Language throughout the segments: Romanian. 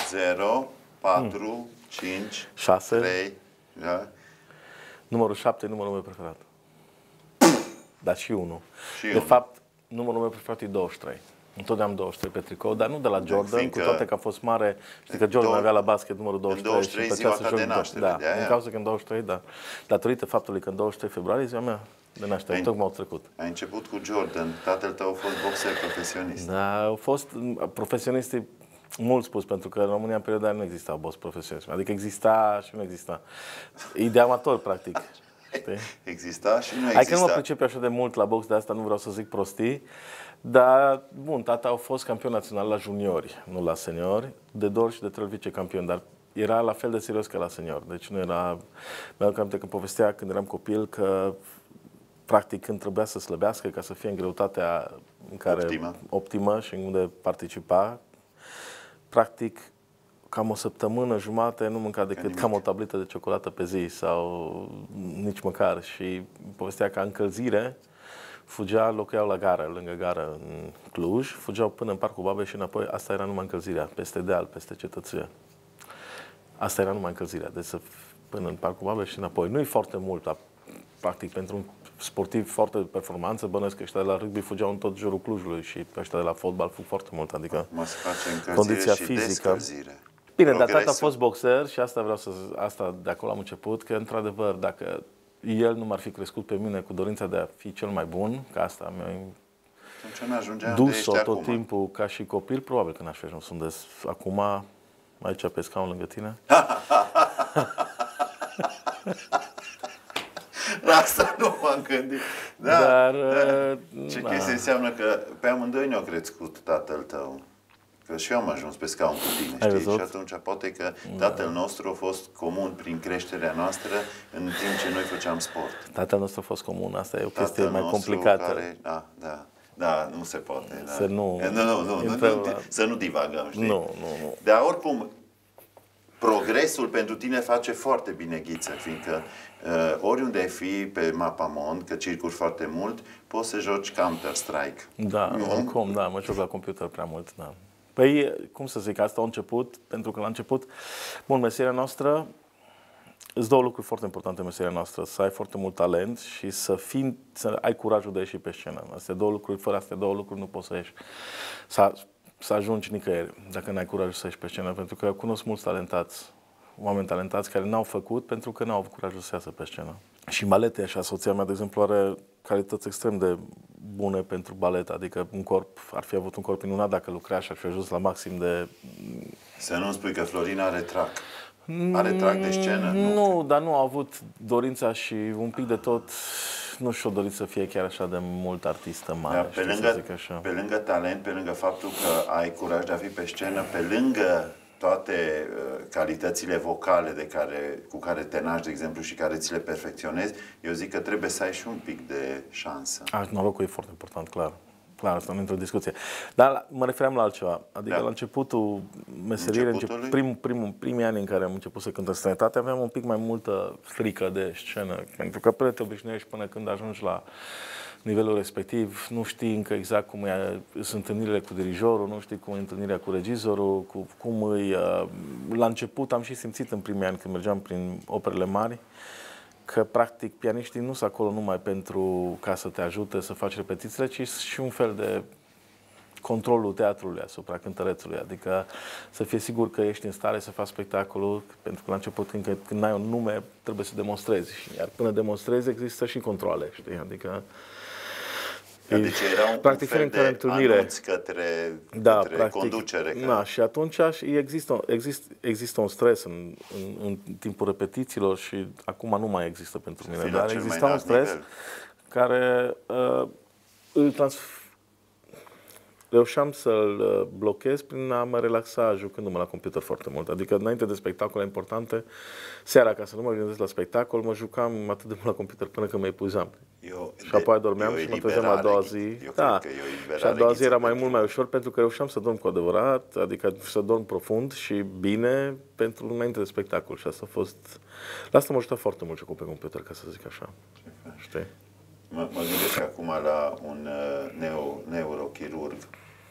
0, 4, 5, 6. 3. Da? Numărul 7 e numărul meu preferat. Dar și 1. Și de fapt, numărul meu preferat e 23. Întotdeauna am 23 pe tricou, dar nu de la Jordan, cu toate că a fost mare. Știi că Jordan avea la basket numărul 23. În 23 ziua ta de naștere. Da, în cauza că în 23, da. Datorită faptului că în 23 februarie ziua mea de naștere, tocmai au trecut. Ai început cu Jordan, tatăl tău a fost boxer profesionist. Da, au fost profesioniști mult spus, pentru că în România în perioada aia nu exista box profesionist. Adică exista și nu exista. E de amator, practic. Știi? Exista și nu exista. Hai că nu mă pricep așa de mult la box, de asta nu vreau să zic prostii. Dar, bun, tata a fost campion național la juniori, nu la seniori, de 2 ori și de 3 ori vicecampion, dar era la fel de serios ca la senior. Deci nu era... Mi-aduc aminte când povestea, când eram copil, că practic când trebuia să slăbească ca să fie în greutatea în care optimă și unde participa, practic cam o săptămână, jumate, nu mânca decât cam o tabletă de ciocolată pe zi sau nici măcar. Și povestea ca încălzire, fugea, locuiau la gară, lângă gară în Cluj, fugeau până în Parcul Babei și înapoi. Asta era numai încălzirea, peste deal, peste cetățuie. Asta era numai încălzirea, deci până în Parcul Babei și înapoi. Nu e foarte mult, dar practic pentru un sportiv foarte de performanță, bănuiesc că ăștia de la rugby fugeau în tot jurul Clujului și ăștia de la fotbal fug foarte mult, adică condiția fizică. Bine, dar tata a fost boxer și asta de acolo am început, că într-adevăr, dacă el nu m-ar fi crescut pe mine cu dorința de a fi cel mai bun, că asta mi-a dus-o tot timpul ca și copil, probabil că n-aș fi ajuns unde acum, aici pe scaun lângă tine. La asta nu m-am gândit. Da, dar, ce chestie înseamnă că pe amândoi ne-a crescut tatăl tău. Că și eu am ajuns pe scaun cu tine, știi? Și atunci poate că tatăl nostru a fost comun prin creșterea noastră în timp ce noi făceam sport. Tatăl nostru a fost comun, asta e o chestie mai complicată. Care, da, nu se poate. Da. Să să nu divagăm, știi? Nu. Dar oricum, progresul pentru tine face foarte bine ghiță, fiindcă oriunde ai fi pe mapamond, că circuri foarte mult, poți să joci Counter-Strike. Da, oricum, da, mă joc la computer prea mult, da. Păi, cum să zic, asta a început, pentru că la început, bun, meseria noastră, sunt două lucruri foarte importante în meseria noastră, să ai foarte mult talent și să ai curajul de a ieși pe scenă. Astea două lucruri, fără astea două lucruri nu poți să ieși. Să ajungi nicăieri dacă n-ai curajul să ieși pe scenă, pentru că cunosc mulți talentați, oameni talentați care n-au făcut pentru că n-au avut curajul să iasă pe scenă. Și balete, așa, soția mea, de exemplu, are calități extrem de bune pentru balet, adică ar fi avut un corp minunat dacă lucra și ar fi ajuns la maxim de... Să nu spui că Florina are trac. Are trac de scenă? Nu, dar nu a avut dorința și un pic de tot, nu și-o dorit să fie chiar așa de mult artistă mare. Pe lângă talent, pe lângă faptul că ai curaj de a fi pe scenă, pe lângă toate calitățile vocale cu care te naști, de exemplu, și care ți le perfecționezi, eu zic că trebuie să ai și un pic de șansă. Norocul e foarte important, clar. Clar, asta nu într-o discuție. Dar mă refeream la altceva. Adică la începutul meseriei, primii ani în care am început să cânt în străinătate, aveam un pic mai multă frică de scenă. Pentru că până te obișnuiești, până când ajungi la nivelul respectiv, nu știi încă exact cum sunt întâlnirile cu dirijorul, nu știi cum e întâlnirea cu regizorul, cum îi... La început am și simțit în primii ani când mergeam prin operele mari, că practic pianiștii nu sunt acolo numai pentru ca să te ajute să faci repetițiile, ci și un fel de controlul teatrului asupra cântărețului, adică să fii sigur că ești în stare să faci spectacolul, pentru că la început când ai un nume trebuie să demonstrezi, iar până demonstrezi există și controle, știi, adică deci era practic, un fel de anunț către practic, conducere. Da, și atunci există un stres în timpul repetițiilor și acum nu mai există pentru mine, dar exista un stres care reușeam să-l blochez prin a mă relaxa jucându-mă la computer foarte mult. Adică înainte de spectacole importante, seara, ca să nu mă gândesc la spectacol, mă jucam atât de mult la computer până când mă epuizam. Și apoi adormeam și mă trezeam a doua zi. Și a doua zi era mult mai ușor pentru că reușeam să dorm cu adevărat, adică să dorm profund și bine pentru înainte de spectacol. Și asta a fost... La asta m-a ajutat foarte mult jocul pe computer, ca să zic așa. Știi? Mă gândesc acum la un neurochirurg foarte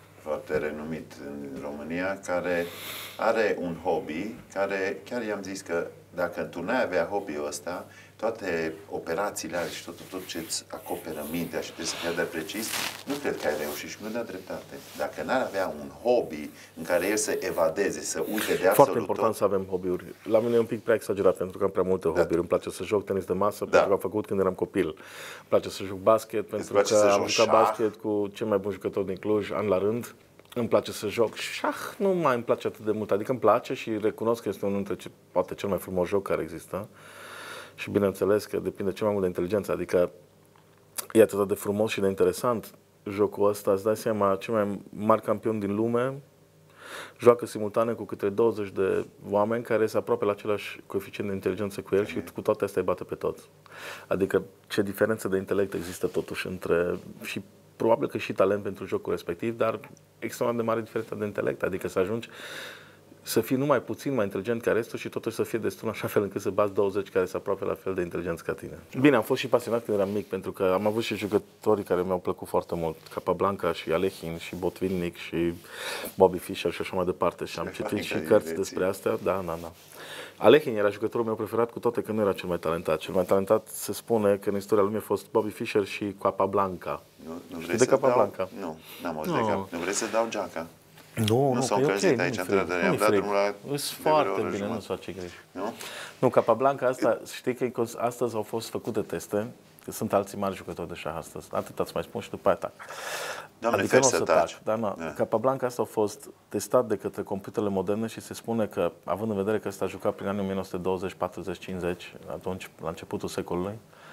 foarte renumit în România, care are un hobby, care chiar i-am zis că dacă tu n-ai avea hobby-ul ăsta, toate operațiile alea și tot ce îți acoperă mintea și trebuie să fie de precis, nu cred că ai reușit și mi-a dat dreptate. Dacă n-ar avea un hobby în care el să evadeze, să uite de absolut foarte important tot. să avem hobby-uri. La mine e un pic prea exagerat pentru că am prea multe hobby-uri. Îmi place să joc tenis de masă pentru că am făcut când eram copil. Îmi place să joc basket pentru că am jucat basket cu cel mai bun jucător din Cluj, an la rând. Îmi place să joc șah, nu mai îmi place atât de mult. Adică îmi place și recunosc că este unul dintre poate cel mai frumos joc care există. Și bineînțeles că depinde cel mai mult de inteligență. Adică e atât de frumos și de interesant jocul ăsta. Îți dai seama, cel mai mari campion din lume joacă simultane cu câte 20 de oameni care se aproape la același coeficient de inteligență cu el și cu toate astea îi bate pe toți. Adică ce diferență de intelect există totuși între... și probabil că și talent pentru jocul respectiv, dar extraordinar de mare diferență de intelect, adică să ajungi să fii numai puțin mai inteligent ca restul și totuși să fie destul în așa fel încât să bați 20 care se aproape la fel de inteligenți ca tine. Bine, am fost și pasionat când eram mic, pentru că am avut și jucători care mi-au plăcut foarte mult, Capablanca și Alehin și Botvinnik și Bobby Fischer și așa mai departe. Și am citit și cărți despre astea. Da. Alehin era jucătorul meu preferat, cu toate că nu era cel mai talentat. Cel mai talentat se spune că în istoria lumii a fost Bobby Fischer și Capablanca. Nu vrei să dau? Nu, n-am auzit de cap. Nu vrei să dau geaca? Nu s-au încălzit aici, într-adevăr. I-am dat drumul la... Îs foarte bine, nu-ți face greș. Nu, Capablanca asta, știi că astăzi au fost făcute teste, că sunt alții mari jucători de șah astăzi. Atât îți mai spun și după aia tac. Doamne, adică nu o să taci. Capablanca asta a fost testat de către computerele moderne și se spune că, având în vedere că ăsta a jucat prin anii 1920, 40, 50, atunci, la începutul secolului,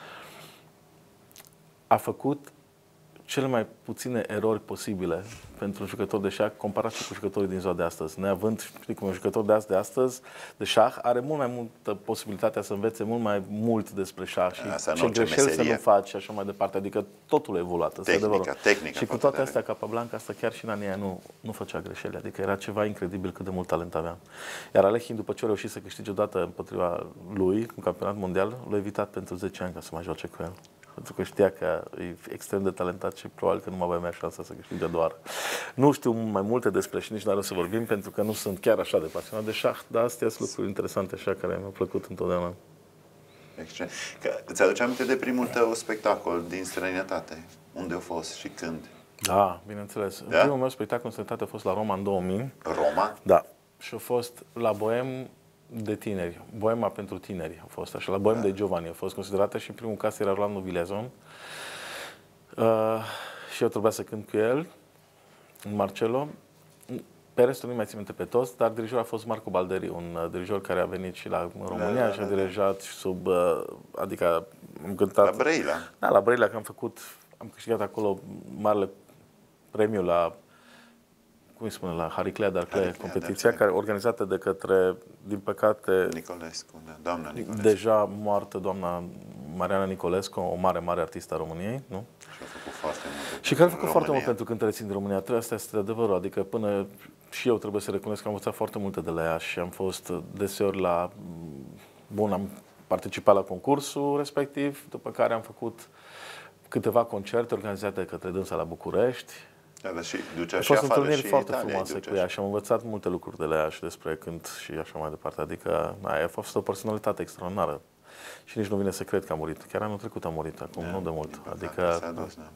a făcut cele mai puține erori posibile pentru un jucător de șah comparat și cu jucătorii din ziua de astăzi. Neavând, știi cum, un jucător de astăzi, de șah, are mult mai multă posibilitatea să învețe mult mai mult despre șah și ce greșeli să nu faci și așa mai departe. Adică totul a evoluat. Tehnica. Și cu toate astea, Capablanca asta chiar și în anii aia nu făcea greșeli. Adică era ceva incredibil cât de mult talent avea. Iar Alehin, după ce a reușit să câștige odată împotriva lui, un campionat mondial, l-a evitat pentru 10 ani ca să mai joace cu el. Pentru că știa că e extrem de talentat și probabil că nu mai avea șansa să câștige a doua oară. Nu știu mai multe despre și nici n-are să vorbim, pentru că nu sunt chiar așa de pasionat de șah, dar astea sunt lucruri interesante așa care mi-au plăcut întotdeauna. Excelent. Îți aduce aminte de primul tău spectacol din străinătate? Unde a fost și când? Da, bineînțeles. Da? Primul meu spectacol în străinătate a fost la Roma în 2000. Roma? Da. Și a fost la Boem de tineri. Boema pentru tineri a fost așa. La Boem de Giovanni a fost considerată și primul cast era Rolando Villazon. Și eu trebuia să cânt cu el în Marcello. Pe restul nu mai țin minte pe toți, dar dirijorul a fost Marco Balderi, un dirijor care a venit și la România și a dirijat sub, adică am cântat... La Brăila. Da, la Brăila, că am câștigat acolo marele premiu la, cum îi spune, la Hariclea Darclea, competiția care organizată de către, din păcate, Nicolescu, doamna Nicolescu. Deja moartă doamna Mariana Nicolescu, o mare artistă a României, nu? Și care a făcut foarte mult pentru cântăreții din România. Asta este adevărul, adică până și eu trebuie să recunosc că am învățat foarte multe de la ea și am fost deseori la... Bun, am participat la concursul respectiv, după care am făcut câteva concerte organizate de către dânsa la București. Da, dar și ducea și afară și întâlniri foarte frumoase cu ea și am învățat multe lucruri de la ea și despre cânt și așa mai departe. Adică a fost o personalitate extraordinară. Și nici nu vine să cred că a murit. Chiar anul trecut a murit, acum nu de mult. Adică...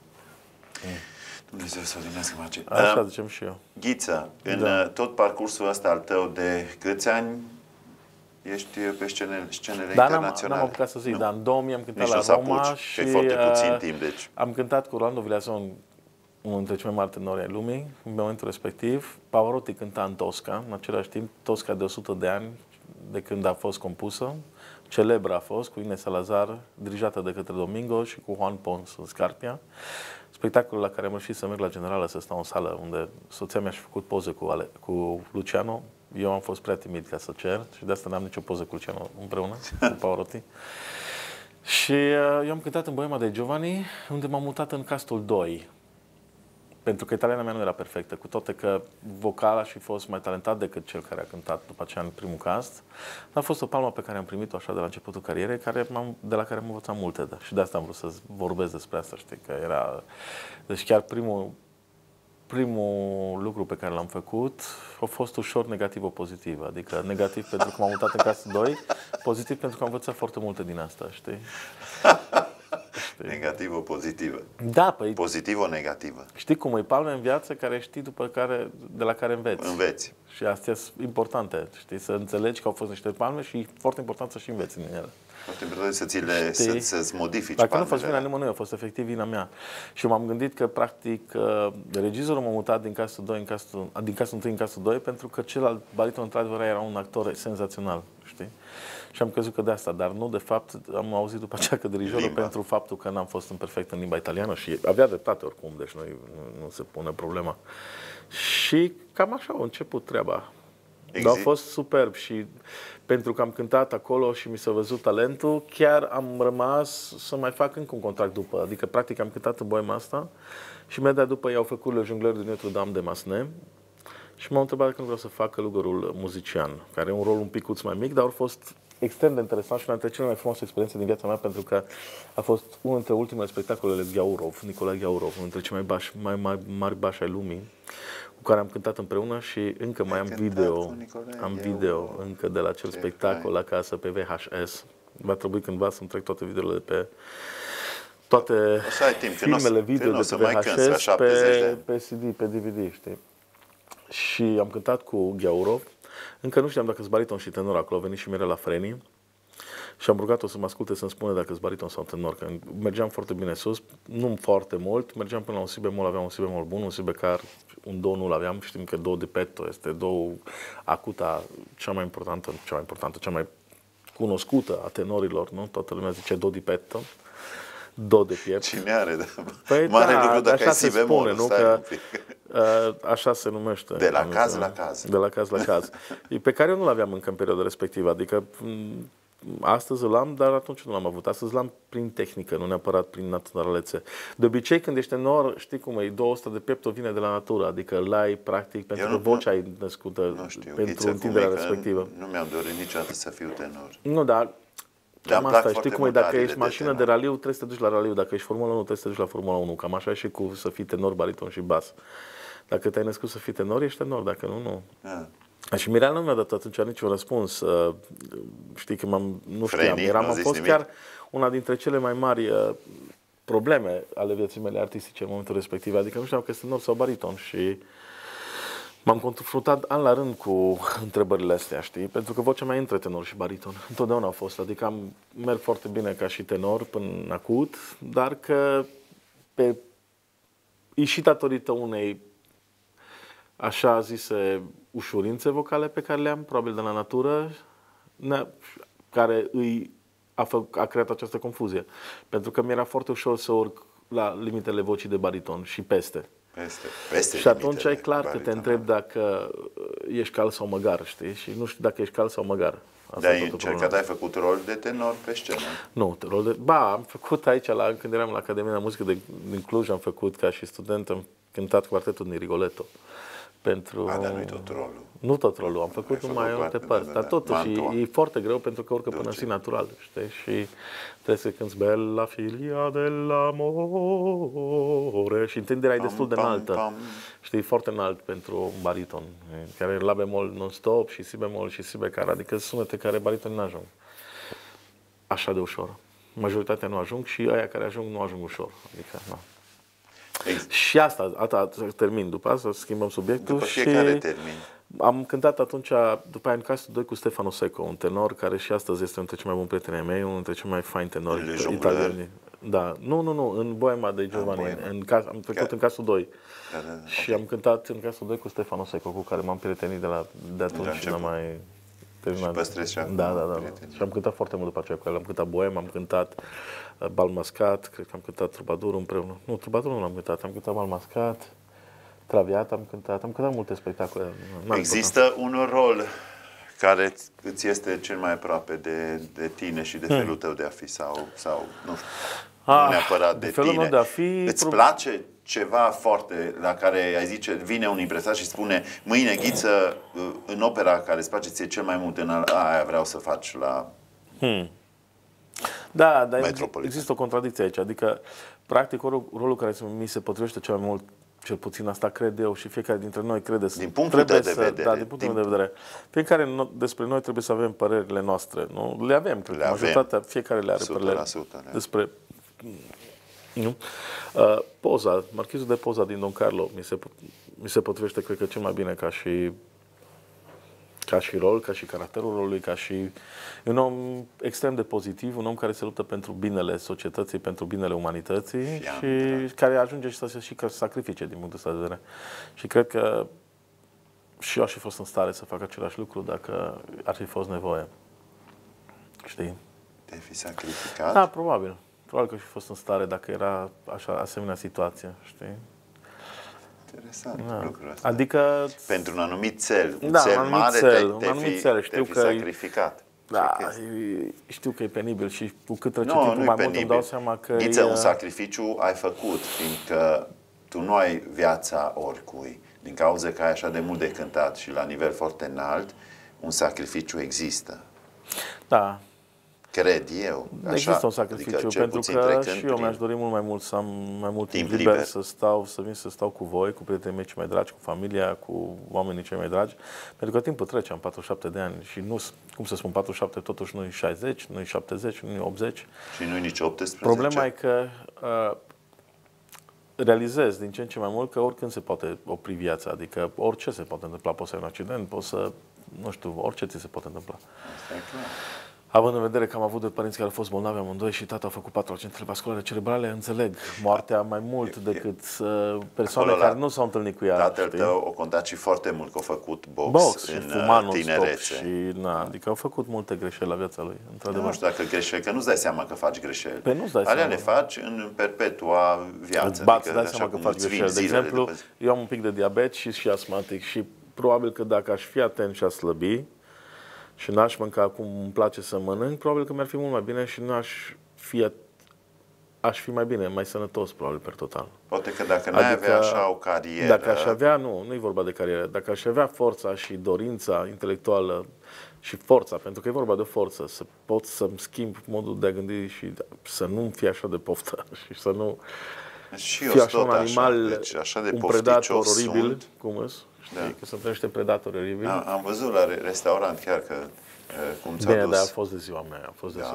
Dumnezeu să o face. Așa zicem și eu. Ghiță, în tot parcursul ăsta al tău de câți ani ești pe scenele internaționale? N-am apucat să zic, dar în 2000 am cântat la Roma și foarte puțin timp, deci. Am cântat cu Rolando Villazon, unul dintre cei mai mari tenori ai lumii, în momentul respectiv. Pavarotti cânta în Tosca, în același timp, Tosca de 100 de ani de când a fost compusă. Celebră a fost, cu Ines Salazar, dirijată de către Domingo și cu Juan Pons în Scarpia. Spectacolul la care am reușit să merg la Generală, să stau în sală, unde soția mea și-a făcut poze cu Luciano. Eu am fost prea timid ca să cer și de asta n-am nicio poză cu Luciano împreună, cu Pavarotti. Și eu am cântat în Boema de Giovanni, unde m-am mutat în castul 2. Pentru că italiana mea nu era perfectă, cu toate că vocal aș fi fost mai talentat decât cel care a cântat după aceea în primul cast. A fost o palmă pe care am primit-o așa de la începutul carierei, de la care am învățat multe. Și de asta am vrut să vorbesc despre asta, știi, că era... Deci chiar primul lucru pe care l-am făcut a fost ușor negativ-pozitiv. Adică negativ pentru că m-am mutat în casă 2, pozitiv pentru că am învățat foarte multe din asta, știi? Negativă-pozitivă. Da, păi... Pozitivă-negativă. Știi cum e palme în viață care știi de la care înveți. Înveți. Și astea sunt importante, știi? Să înțelegi că au fost niște palme și e foarte important să și înveți din ele. Foarte important să-ți modifici palmele. Dacă nu a fost vina nimănui, a fost efectiv vina mea. Și m-am gândit că, practic, regizorul m-a mutat din casă 1 în casă 2 pentru că celălalt bariton, într-adevăr, era un actor senzațional, știi? Și am crezut că de asta, dar nu, de fapt, am auzit după aceea că dirijorul pentru faptul că n-am fost perfect în limba italiană și avea dreptate oricum, deci nu se pune problema. Și cam așa a început treaba. Dar a fost superb și pentru că am cântat acolo și mi s-a văzut talentul, chiar am rămas să mai fac încă un contract după. Adică, practic, am cântat în boema asta și imediat după i-au făcut Le Jongleur de Notre-Dame de Massenet și m-au întrebat dacă nu vreau să fac călugărul muzician, care e un rol un picuț mai mic, dar a fost extrem de interesant și una dintre cele mai frumoase experiențe din viața mea, pentru că a fost unul dintre ultimele spectacolele Gheaurov, Nicolae Gheaurov, unul dintre cei mai mari bași ai lumii, cu care am cântat împreună și încă mai am video încă de la acel spectacol acasă pe VHS. Va trebui cândva să-mi trec toate videoele de pe toate filmele video de pe VHS pe CD, pe DVD, știi? Și am cântat cu Gheaurov. Încă nu știam dacă sunt bariton și tenor acolo, a venit și Mirela Freni și am rugat-o să mă asculte să-mi spună dacă sunt bariton sau tenor, că mergeam foarte bine sus, nu foarte mult, mergeam până la un si bemol, aveam un si bemol bun, un si becar, un do nu-l aveam, știm că do de petto este do acuta cea mai importantă, cea mai cunoscută a tenorilor, nu? Toată lumea zice do di petto, do de piept. Cine are, da? Păi mare da, lucru dacă ai si bemol, spune, nu? Că, așa se numește. De la caz la caz. De la caz la caz. Pe care eu nu l-aveam încă în perioada respectivă. Adică astăzi îl am, dar atunci nu l-am avut. Astăzi l-am prin tehnică, nu neapărat prin naturalețe. De obicei, când ești tenor, știi cum e, 200 de pieptul vine de la natură. Adică l-ai, practic, pentru că vocea e născută pentru întinderea respectivă. Nu mi-am dorit niciodată să fiu tenor. Nu, dar cam asta, știi cum e, dacă ești mașină de raliu, trebuie să te duci la raliu, dacă ești Formula 1, trebuie să te duci la Formula 1, cam așa e și cu să fii tenor, bariton și bas. Dacă te-ai născut să fii tenor, ești tenor, dacă nu, nu. Și Mirela nu mi-a dat atunci niciun răspuns, știi că nu știam, am fost chiar una dintre cele mai mari probleme ale vieții mele artistice în momentul respectiv, adică nu știam că sunt tenor sau bariton și m-am confruntat an la rând cu întrebările astea, știi? Pentru că vocea mea e între tenor și bariton. Întotdeauna a fost. Adică merg foarte bine ca și tenor până în acut, dar că e și datorită unei așa zise ușurințe vocale pe care le-am, probabil de la natură, care a creat această confuzie. Pentru că mi-era foarte ușor să urc la limitele vocii de bariton și peste. Și atunci e clar că te întrebi dacă ești cal sau măgar, știi? Și nu știu dacă ești cal sau măgar. Dar ai încercat, ai făcut rol de tenor pe scenă? Nu, am făcut aici, când eram la Academia de Muzică din Cluj, am făcut ca și student, am cântat quartetul din Rigoletto. Dar nu-i tot rolul. Nu tot rolul, am făcut numai alte părți, dar totuși e foarte greu pentru că urcă până în si natural, știi? Și trebuie să cânti Bella filia dell'amore și întinderea e destul de înaltă, știi, foarte înalt pentru un bariton, care e la bemol non-stop și si bemol și si becar, adică sunete care bariton nu ajung așa de ușor. Majoritatea nu ajung și aia care ajung nu ajung ușor, adică, na. Și asta termin, după asta schimbăm subiectul. După fiecare termin. Am cântat atunci, după aia în casă 2 cu Stefano Secco, un tenor care și astăzi este unul dintre cei mai buni prieteni ai mei, unul dintre cei mai faini tenori italieni. Da, nu, în Boema de Giovanni, am trecut în casă 2. Și am cântat în casă 2 cu Stefano Secco, cu care m-am prietenit de atunci și n-am mai terminat. Și păstrezi și acum. Da. Și am cântat foarte mult după aceea cu el. Am cântat Boema, am cântat Bal Mascat, cred că am cântat Troubadour împreună. Nu, Troubadour nu l-am cântat, am cântat Bal Mascat, Traviata am cântat multe spectacole. Există un rol care îți este cel mai aproape de tine și de felul tău de a fi sau nu știu, nu neapărat de tine. De a fi, îți place ceva foarte la care ai zice, vine un impresar și spune mâine Ghiță, în opera care îți place ție cel mai mult, în aia vreau să faci la Da, dar există o contradicție aici. Adică, practic, rolul care mi se potrivește cel mai mult Cel puțin asta cred eu și fiecare dintre noi crede. Din punctul de vedere. Da, din punctul meu de vedere. Fiecare despre noi trebuie să avem părerile noastre. Nu? Le avem, cred că majoritatea, fiecare le are părerile despre... Nu? Poza, marchizul de Poza din Don Carlo mi se potrivește, cred că, cel mai bine ca și rol, ca și caracterul rolului, ca și un om extrem de pozitiv, un om care se luptă pentru binele societății, pentru binele umanității și care ajunge și să se și sacrifice din punctul ăsta de vedere. Și cred că și eu aș fi fost în stare să fac același lucru dacă ar fi fost nevoie. Știi? Te-ai fi sacrificat? Da, probabil. Probabil că aș fi fost în stare dacă era așa, asemenea situație, știi? Interesant lucrul ăsta. Adică... Pentru un anumit cel, un cel mare, te-ai fi sacrificat. Da, știu că e penibil și cu cât trece timpul mai mult îmi dau seama că... Ghiță, un sacrificiu ai făcut, fiindcă tu nu ai viața oricui. Din cauza că ai așa de mult de cântat și la nivel foarte înalt, un sacrificiu există. Da. Cred eu. Așa, există un sacrificiu, adică, pentru că și eu mi-aș dori mult mai mult să am mai mult timp liber, să vin să stau cu voi, cu prietenii mei cei mai dragi, cu familia, cu oamenii cei mai dragi, pentru că timpul trece, am 47 de ani și nu, cum să spun, 47 totuși nu e 60, nu e 70, nu e 80. Și nu e nici 18. Problema e că realizez din ce în ce mai mult că oricând se poate opri viața, adică orice se poate întâmpla, poți să ai un accident, poți să, nu știu, orice ți se poate întâmpla. Asta e clar. Având în vedere că am avut doi părinți care au fost bolnavi amândoi și tata a făcut 4 accidente vasculare cerebrale, înțeleg moartea mai mult decât persoane care nu s-au întâlnit cu ea. Tatăl tău o contat și foarte mult că a făcut box în tinerețe. Și, adică au făcut multe greșeli la viața lui, într-adevăr. Nu știu dacă greșeli, că nu-ți dai seama că faci greșeli. Păi nu-ți dai seama. Alea le faci în perpetua viață. Îți bați, dai seama că faci greșeli. De exemplu, eu am un pic de diabet și asmatic și probabil că dacă aș fi atent și aș slăbi, și n-aș mânca cum îmi place să mănânc, probabil că mi-ar fi mult mai bine și aș fi mai bine, mai sănătos, probabil, per total. Poate că dacă n-ai avea așa o carieră... Dacă aș avea, nu e vorba de carieră, dacă aș avea forța și dorința intelectuală și forța, pentru că e vorba de forță, să pot să-mi schimb modul de a gândi și să nu fie așa de poftă și să nu fie așa un animal, deci, așa de un predator oribil, cum îs? Știi, că sunt niște predatori oribili. Am văzut la restaurant chiar că cum ți-a dus. Bine, dar a fost de ziua mea.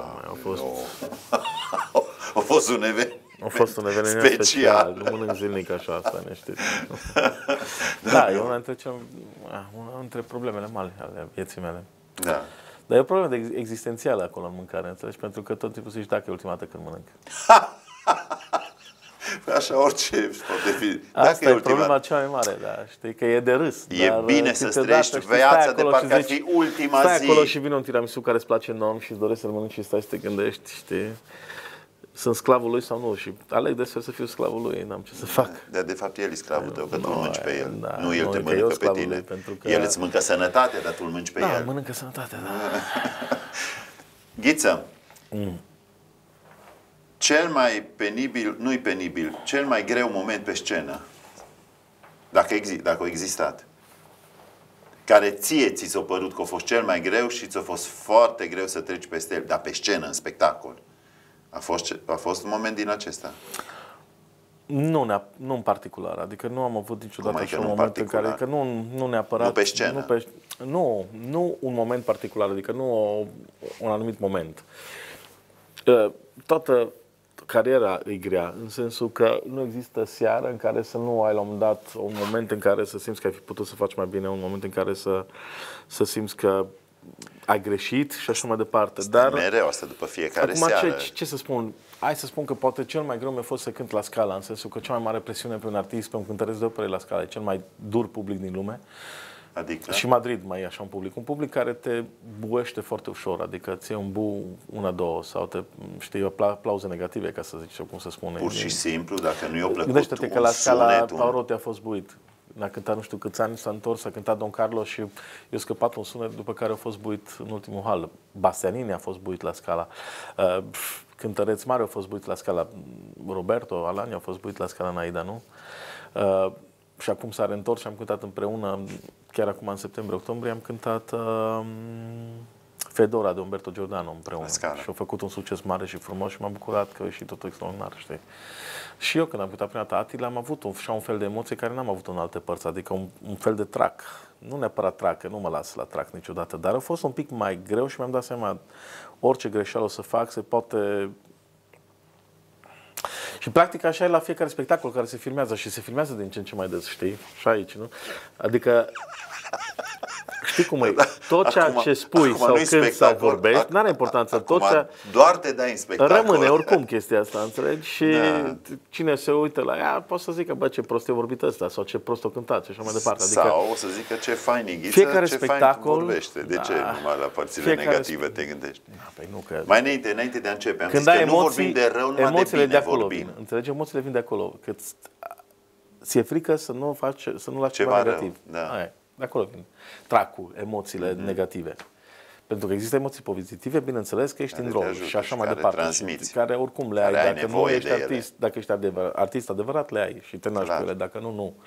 A fost un eveniment. A fost un eveniment special. Nu mănânc zilnic așa, asta ne știți. Da, e una dintre problemele mari ale vieții mele. Da. Dar e o problemă existențială acolo în mâncare, înțelegi? Pentru că tot timpul zici, dacă e ultima dată când mănânc. Așa orice poate fi. Asta e problema cea mai mare, da. Știi că e de râs. E bine să trăiești viața de parcă ar fi ultima zi. Stai acolo și vine un tiramisu care îți place enorm și îți dorești să-l mănânci și stai să te gândești, știi? Sunt sclavul lui sau nu? Și aleg desfer să fiu sclavul lui, n-am ce să fac. Dar de fapt el e sclavul tău, că tu îl mânci pe el. Nu el te mănâncă pe tine. El îți mâncă sănătatea, dar tu îl mânci pe el. Da, mănâncă sănătatea, da. Ghiță. Cel mai penibil, nu-i penibil, cel mai greu moment pe scenă, dacă a existat, care ți s-a părut că a fost cel mai greu și ți-a fost foarte greu să treci peste el, dar pe scenă, în spectacol. A fost un moment din acesta? Nu în particular, adică nu am avut niciodată așa un moment în care, adică nu neapărat... Nu pe scenă? Nu un moment particular, adică nu un anumit moment. Toată cariera e grea, în sensul că nu există seară în care să nu ai la un moment dat un moment în care să simți că ai fi putut să faci mai bine, un moment în care să simți că ai greșit și așa mai departe. Dar mereu asta după fiecare acum, seară. Ce să spun? Hai să spun că poate cel mai greu mi-a fost să cânt la Scala, în sensul că cea mai mare presiune pe un artist, pe un cântăresc de operă la Scala, e cel mai dur public din lume. Adică? Și Madrid mai e așa un public care te buește foarte ușor, adică ți-e un bu, una, două, sau te, știi, aplauze negative, ca să zici, cum să spune. Pur și simplu, dacă nu i-a plăcut gândește-te că la Scala Pavarotti a fost buit. A cântat nu știu câți ani, s-a întors, a cântat Don Carlo și i-a scăpat un sunet după care a fost buit în ultimul hal. Bastianini a fost buit la Scala. Cântăreți mari au fost buit la Scala. Roberto Alani a fost buit la Scala în Aida, nu? Și acum s-a reîntors și am cântat împreună, chiar acum în septembrie-octombrie, am cântat Fedora de Umberto Giordano împreună. Și au făcut un succes mare și frumos și m-am bucurat că a ieșit totul extraordinar, știi? Și eu când am cântat prima dată Attila am avut un fel de emoție care n-am avut în alte părți, adică un fel de trac. Nu neapărat trac, că nu mă las la trac niciodată, dar a fost un pic mai greu și mi-am dat seama orice greșeală o să fac se poate. Și practic așa e la fiecare spectacol care se filmează și se filmează din ce în ce mai des, știi? Și aici, nu? Adică știi cum e? Tot ceea ce spui sau când sau vorbești, n-are importanță. Tot ce doar te dai în spectacol. Rămâne oricum chestia asta, înțelegi? Și cine se uită la ea, poate să zică, bă, ce prost e vorbit ăsta sau ce prost o cântat și așa mai departe. Adică, sau o să zică ce fain e Ghiță, fiecare ce spectacol fain vorbește. De ce numai la părțile negative te gândești? Păi nu, că mai înainte de a începe, am când zis că emoții, nu vorbim de rău, numai emoțiile de bine acolo vorbim. vin. Înțelegi? Emoțiile vin de acolo. Că ți-e frică să nu faci, să nu lași ceva negativ. Rău, da. Aia. De acolo vin tracul, emoțiile negative. Pentru că există emoții pozitive, bineînțeles că ești în rol și așa mai departe. Și care oricum le ai. Dacă nu ești artist, dacă ești artist adevărat, le ai și te naști cu ele. Dacă nu, nu.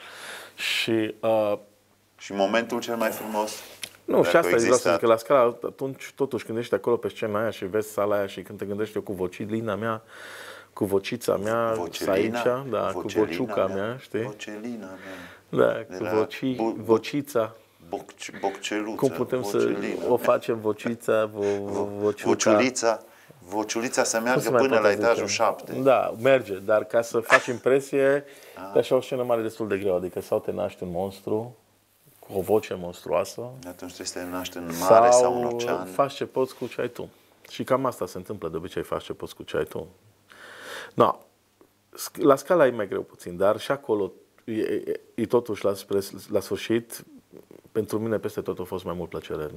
Și momentul cel mai frumos? Nu, și asta vreau să zic, că la Scala, atunci, totuși, când ești acolo pe scena aia și vezi sala aia și când te gândești eu cu vocilina mea, cu vocița mea, aici, da, cu vociuca mea, știi? Vocelina mea. Da, cu vocița. Bocceluța. Cum putem să o facem vocița, vociuca? Vociulița să meargă până la etajul 7. Da, merge, dar ca să faci impresie, e așa o scenă mare destul de greu, adică sau te naști un monstru, cu o voce monstruoasă. Atunci trebuie să te naști în mare sau în ocean. Faci ce poți cu ce ai tu. Și cam asta se întâmplă, de obicei faci ce poți cu ce ai tu. No. La Scala e mai greu puțin, dar și acolo e totuși la sfârșit, pentru mine peste tot a fost mai mult plăcere.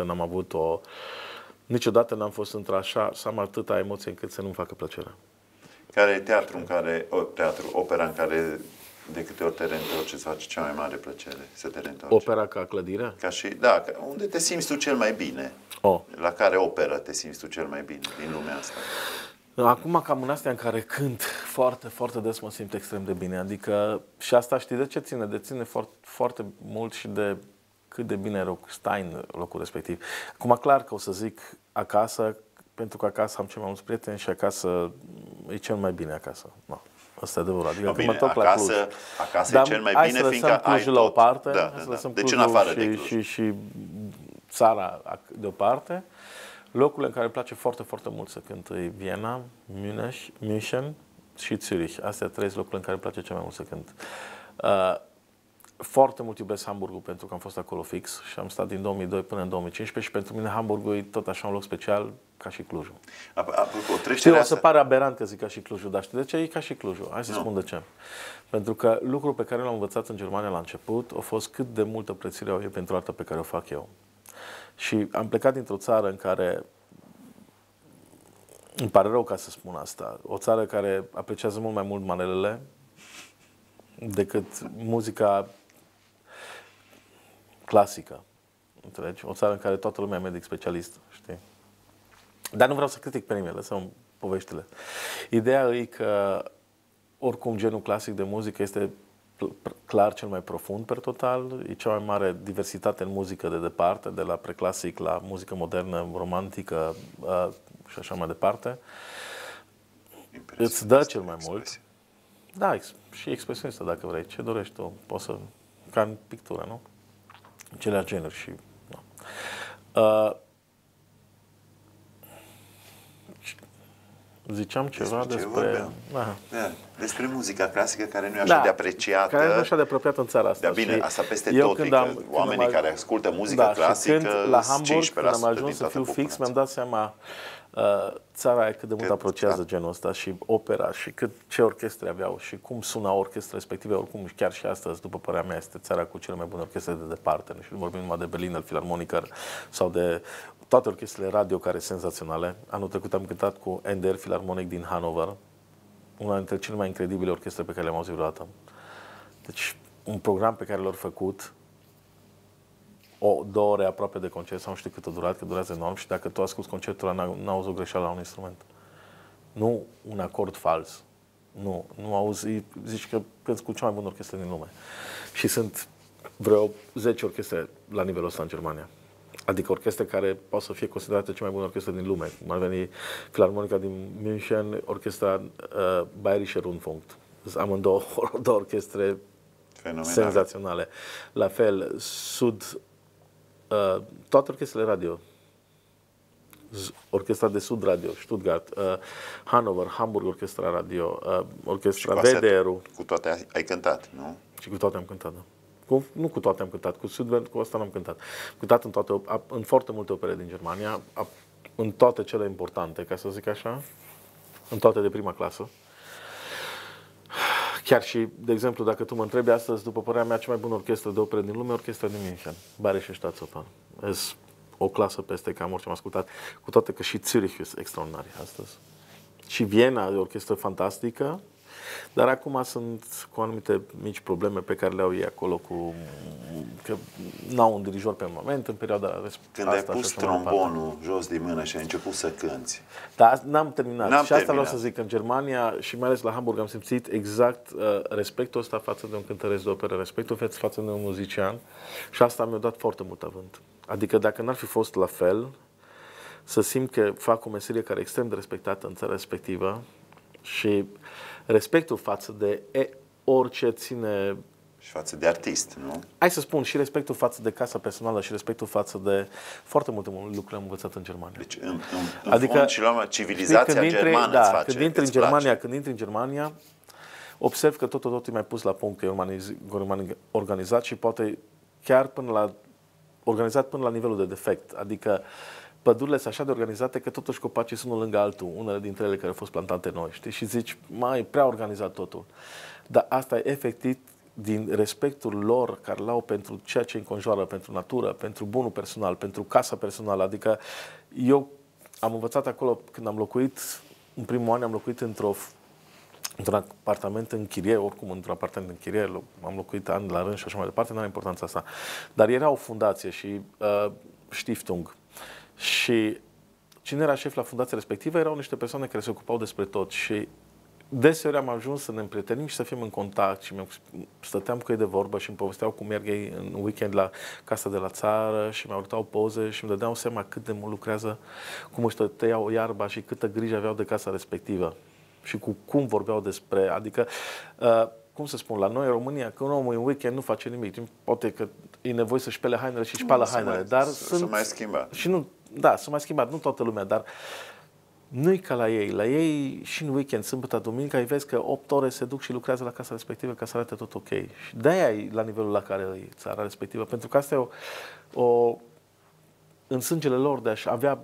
Niciodată n-am fost într-așa, să am atâta emoție încât să nu-mi facă plăcere. Care e opera în care de câte ori te reîntorci îți face cea mai mare plăcere să te reîntorci? Opera ca clădire? Da, unde te simți tu cel mai bine? La care operă te simți tu cel mai bine din lumea asta? Acum cam în astea în care cânt foarte, foarte des mă simt extrem de bine. Adică și asta știi de ce ține? De ține foarte, foarte mult și de cât de bine stai în locul respectiv. Acum clar că o să zic acasă, pentru că acasă am cei mai mulți prieteni și acasă e cel mai bine acasă. No. Asta e adevărat. Adică bine, acasă e cel mai bine, fiindcă ai tot. La o parte, Deci în afară de Cluj. Și țara deoparte. Locurile în care îmi place foarte, foarte mult să cânt e Viena, München și Zürich. Astea trei locuri în care îmi place cel mai mult să cânt. Foarte mult iubesc Hamburgul pentru că am fost acolo fix și am stat din 2002 până în 2015 și pentru mine Hamburgul e tot așa un loc special ca și Clujul. Știu, o să pare aberant că zic ca și Clujul, dar știi de ce e ca și Clujul? Hai să spun de ce. Pentru că lucrul pe care l-am învățat în Germania la început a fost cât de multă prețire au ei pentru arta pe care o fac eu. Și am plecat dintr-o țară în care, îmi pare rău ca să spun asta, o țară care apreciază mult mai mult manelele decât muzica clasică. Înțelegi? O țară în care toată lumea e medic specialist, știi? Dar nu vreau să critic pe nimeni, lăsăm poveștile. Ideea e că oricum genul clasic de muzică este clar cel mai profund per total, e cea mai mare diversitate în muzică de departe, de la preclasic la muzică modernă, romantică și așa mai departe. Îți dă cel mai mult. Da, și expresionistă dacă vrei. Ce dorești tu? Poți să, ca în pictură, nu? Celea genuri și... Ziceam ceva despre... Despre muzica clasică care nu e așa de apreciată. Care nu e așa de apropiată în țara asta. Dar bine, asta peste tot. Oamenii care ascultă muzică clasică, la Hamburg, când am ajuns să fiu fix, mi-am dat seama țara aia cât de mult apreciază genul ăsta și opera și ce orchestre aveau și cum suna orchestra respective. Oricum, chiar și astăzi, după părerea mea, este țara cu cele mai bune orchestre de departe. Și nu vorbim numai de Berliner Philharmoniker sau de toate orchestrele radio care sunt senzaționale. Anul trecut am cântat cu NDR Philharmonic din Hanover, una dintre cele mai incredibile orchestre pe care le-am auzit vreodată. Deci, un program pe care l-au făcut, 2 ore aproape de concert, sau nu știu cât a durat, că durează enorm, și dacă tu asculti concertul ăla, n-auzi o greșeală la un instrument. Nu un acord fals. Nu auzi, zici că cânti cu cea mai bună orchestră din lume. Și sunt vreo 10 orchestre la nivelul ăsta în Germania. Adică orchestre care pot să fie considerate cea mai bună orchestră din lume, cum ar veni Filarmonica din München, orchestra Bayerische Rundfunk. Amândouă două orchestre senzaționale. La fel, toate orchestrele radio. Orchestra de Sud Radio, Stuttgart, Hannover, Hamburg, orchestra radio, orchestra WDR-ul. Cu toate ai cântat, nu? Și cu toate am cântat, da. Nu cu toate am cântat, cu asta n-am cântat. Am cântat în foarte multe opere din Germania, în toate cele importante, ca să zic așa, în toate de prima clasă. Chiar și, de exemplu, dacă tu mă întrebi astăzi, după părerea mea, cea mai bună orchestră de opere din lume, orchestra din München, Bayerische Staatsoper. O clasă peste cam orice am ascultat, cu toate că și Zürich este extraordinar astăzi. Și Viena e o orchestră fantastică, dar acum sunt cu anumite mici probleme pe care le au ei acolo, că n-au un dirijor pe moment în perioada Când ai pus trombonul jos din mână și ai început să cânti. Da, n-am terminat. Și asta vreau să zic, în Germania și mai ales la Hamburg am simțit exact respectul ăsta față de un cântăresc de operă, respectul față de un muzician și asta mi-a dat foarte mult avânt. Adică dacă n-ar fi fost la fel, să simt că fac o meserie care e extrem de respectată în țara respectivă și respectul față de orice ține... Și față de artist, nu? Hai să spun, și respectul față de casa personală și respectul față de foarte multe lucruri am învățat în Germania. Deci, adică, fond, și la civilizația germană îți face, când intri în Germania, observ că totul e mai pus la punct, că e organizat și poate chiar organizat până la nivelul de defect. Adică pădurile sunt așa de organizate că totuși copacii sunt unul lângă altul, unele dintre ele care au fost plantate noi, știi? Și zici, mai prea organizat totul. Dar asta e efectiv din respectul lor care l-au pentru ceea ce îi înconjoară, pentru natură, pentru bunul personal, pentru casa personală. Adică eu am învățat acolo când am locuit, în primul an am locuit într-un apartament în chirie, oricum într-un apartament în chirie, am locuit ani la rând și așa mai departe, nu are importanța asta. Dar era o fundație și Stiftung. Și cine era șef la fundația respectivă erau niște persoane care se ocupau despre tot și deseori am ajuns să ne împrietenim și să fim în contact și stăteam cu ei de vorbă și îmi povesteau cum merg ei în weekend la casa de la țară și mi arătau poze și îmi dădeau seama cât de mult lucrează, cum își tăiau iarba și câtă grijă aveau de casa respectivă și cum vorbeau despre, adică cum să spun, la noi în România, că un om în weekend nu face nimic, poate că e nevoie să-și spele hainele și spală hainele, dar sunt mai schimbat. Și nu, da, sunt mai schimbat, nu toată lumea, dar nu-i ca la ei. La ei și în weekend, sâmbătă, duminică, îi vezi că 8 ore se duc și lucrează la casa respectivă ca să arate tot ok. Și de-aia e la nivelul la care e țara respectivă, pentru că asta e în sângele lor de a avea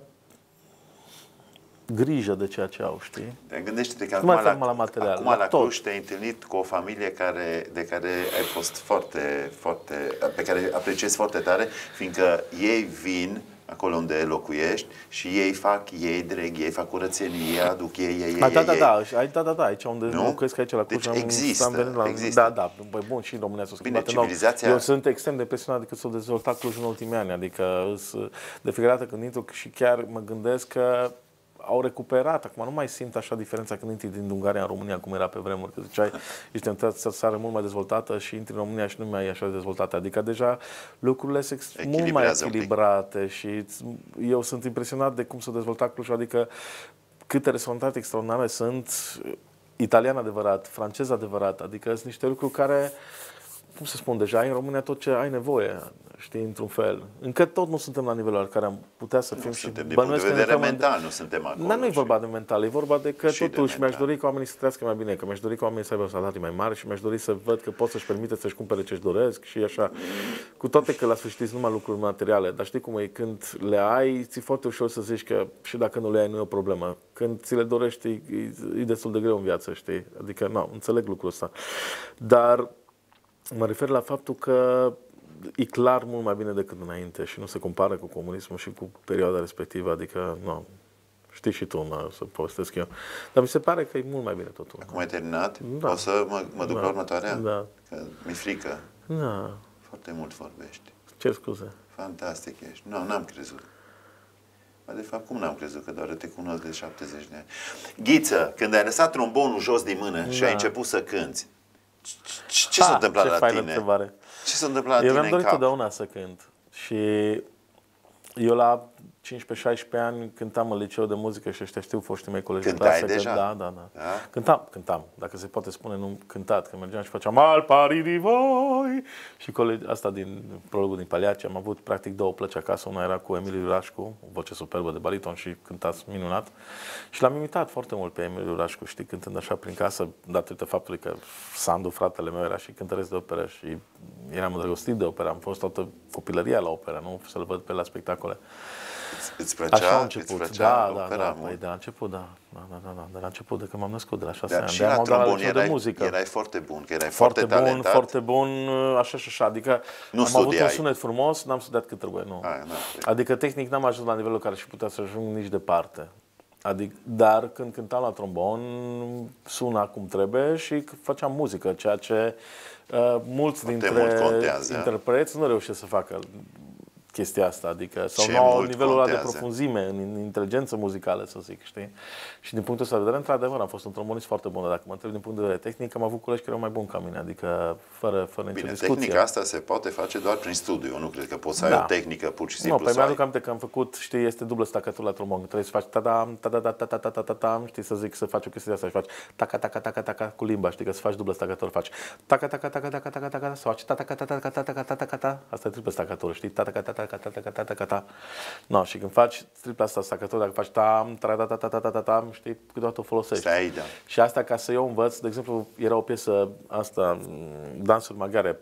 grijă de ceea ce au, știi? Gândește-te că acum la Cluj te-ai întâlnit cu o familie de care ai fost pe care apreciezi foarte tare, fiindcă ei vin acolo unde locuiești și ei dreg, ei fac curățenie, ei aduc, Da, aici unde locuiesc, aici la Cluj, deci există. Da, băi, bun, și în România s-o schimbat enorm. Eu sunt extrem de impresionat de cât s-a dezvoltat Cluj în ultimii ani, adică de fiecare dată când intru și chiar mă gândesc că au recuperat. Acum nu mai simt așa diferența când intri din Ungaria în România, cum era pe vremuri, că ziceai, ești într-o țară mult mai dezvoltată și intri în România și nu mai e așa de dezvoltată. Adică deja lucrurile sunt mult mai echilibrate și eu sunt impresionat de cum s-a dezvoltat Clujul, adică câte restaurante extraordinare sunt, italian adevărat, francez adevărat, adică sunt niște lucruri care, cum să spun, deja ai în România tot ce ai nevoie, știi, într-un fel. Încă tot nu suntem la nivelul la care am putea să fim. Suntem, din punct de vedere mental, nu suntem acolo. Dar nu e vorba de mental, e vorba de că totuși mi-aș dori ca oamenii să trăiască mai bine, că mi-aș dori ca oamenii să aibă salarii mai mari și mi-aș dori să văd că pot să-și permite să-și cumpere ce-și doresc și așa. Cu toate că la sfârșit sunt numai lucruri materiale, dar știi cum e, când le ai, ți-e foarte ușor să zici că și dacă nu le ai, nu e o problemă. Când ți le dorești, e destul de greu în viață, știi? Adică, nu, înțeleg lucrul ăsta. Dar mă refer la faptul că e clar mult mai bine decât înainte și nu se compară cu comunismul și cu perioada respectivă, adică, nu, știi și tu, să povestesc eu. Dar mi se pare că e mult mai bine totul. Acum ai terminat? Da. O să mă duc la următoarea? Da. Că mi-e frică. Da. Foarte mult vorbești. Cer scuze. Fantastic ești. Nu, n-am crezut. De fapt, cum n-am crezut că doar te cunosc de 70 de ani? Ghiță, când ai lăsat trombonul jos din mână și ai început să cânti, ce s-a întâmplat la tine? Întrebare. Ce s-a întâmplat la tine? Eu mi-am dorit totdeauna să cânt și Eu la 15-16 ani cântam în liceu de muzică și ăștia știu foștii mei colegi de clasă. Cântai deja? Da? Cântam. Dacă se poate spune, nu cântat. Că mergeam și făceam al pari di voi. Și asta din prologul din Paliace. Am avut practic 2 plăci acasă. Una era cu Emiliu Rașcu, o voce superbă de bariton și cântați minunat. Și l-am imitat foarte mult pe Emiliu Rașcu, știi, cântând așa prin casă, datorită faptului că Sandu, fratele meu, era și cântăresc de operă și eram îndrăgostit de operă. Am fost toată copilăria la operă, nu să-l văd pe la spectacole. Îți plăcea? Așa a început, da, păi de la început, de la început, de când m-am născut, de la 6 ani. Și la trombon erai foarte bun, că erai foarte talentat. Foarte bun, așa și așa, adică nu am studiai. avut un sunet frumos, n-am studiat cât trebuie, nu. Adică tehnic n-am ajuns la nivelul care și putea să ajung nici departe. Dar când cântam la trombon, suna cum trebuie și făceam muzică, ceea ce mulți dintre interpreți nu reușesc să facă chestia asta, adică sau nu au nivelul ăla de profunzime în inteligență muzicală, să zic, știi? Și din punctul ăsta de vedere, într-adevăr, am fost un trombonist foarte bun, dar dacă mă întreb din punct de vedere tehnic, am avut colegi care erau mai buni ca mine, adică fără nicio discuție. Tehnica asta se poate face doar prin studiu, nu cred că poți să ai o tehnică pur și simplu. Nu, păi mi-aduc aminte că am făcut, știi, este dublă stacatură la trombon, trebuie să faci ta-da-ta-ta-ta-ta-ta-ta, știi, să zic, să faci o chestie de asta și faci taca-taca-taca-taca cu limba, știi, că să faci dublă stacatură, faci taca-taca-taca-taca-taca-taca, să faci taca-taca-taca-taca-taca-taca, asta e triplă stacatură, știi, taca-taca-taca-taca-taca-taca. No, și când faci tripla asta stacatură, dacă faci tam, ta-da-ta-ta-ta-ta-ta, știi, câteodată o folosești. Și asta ca să eu învăț, de exemplu, era o piesă asta, dansuri maghiare,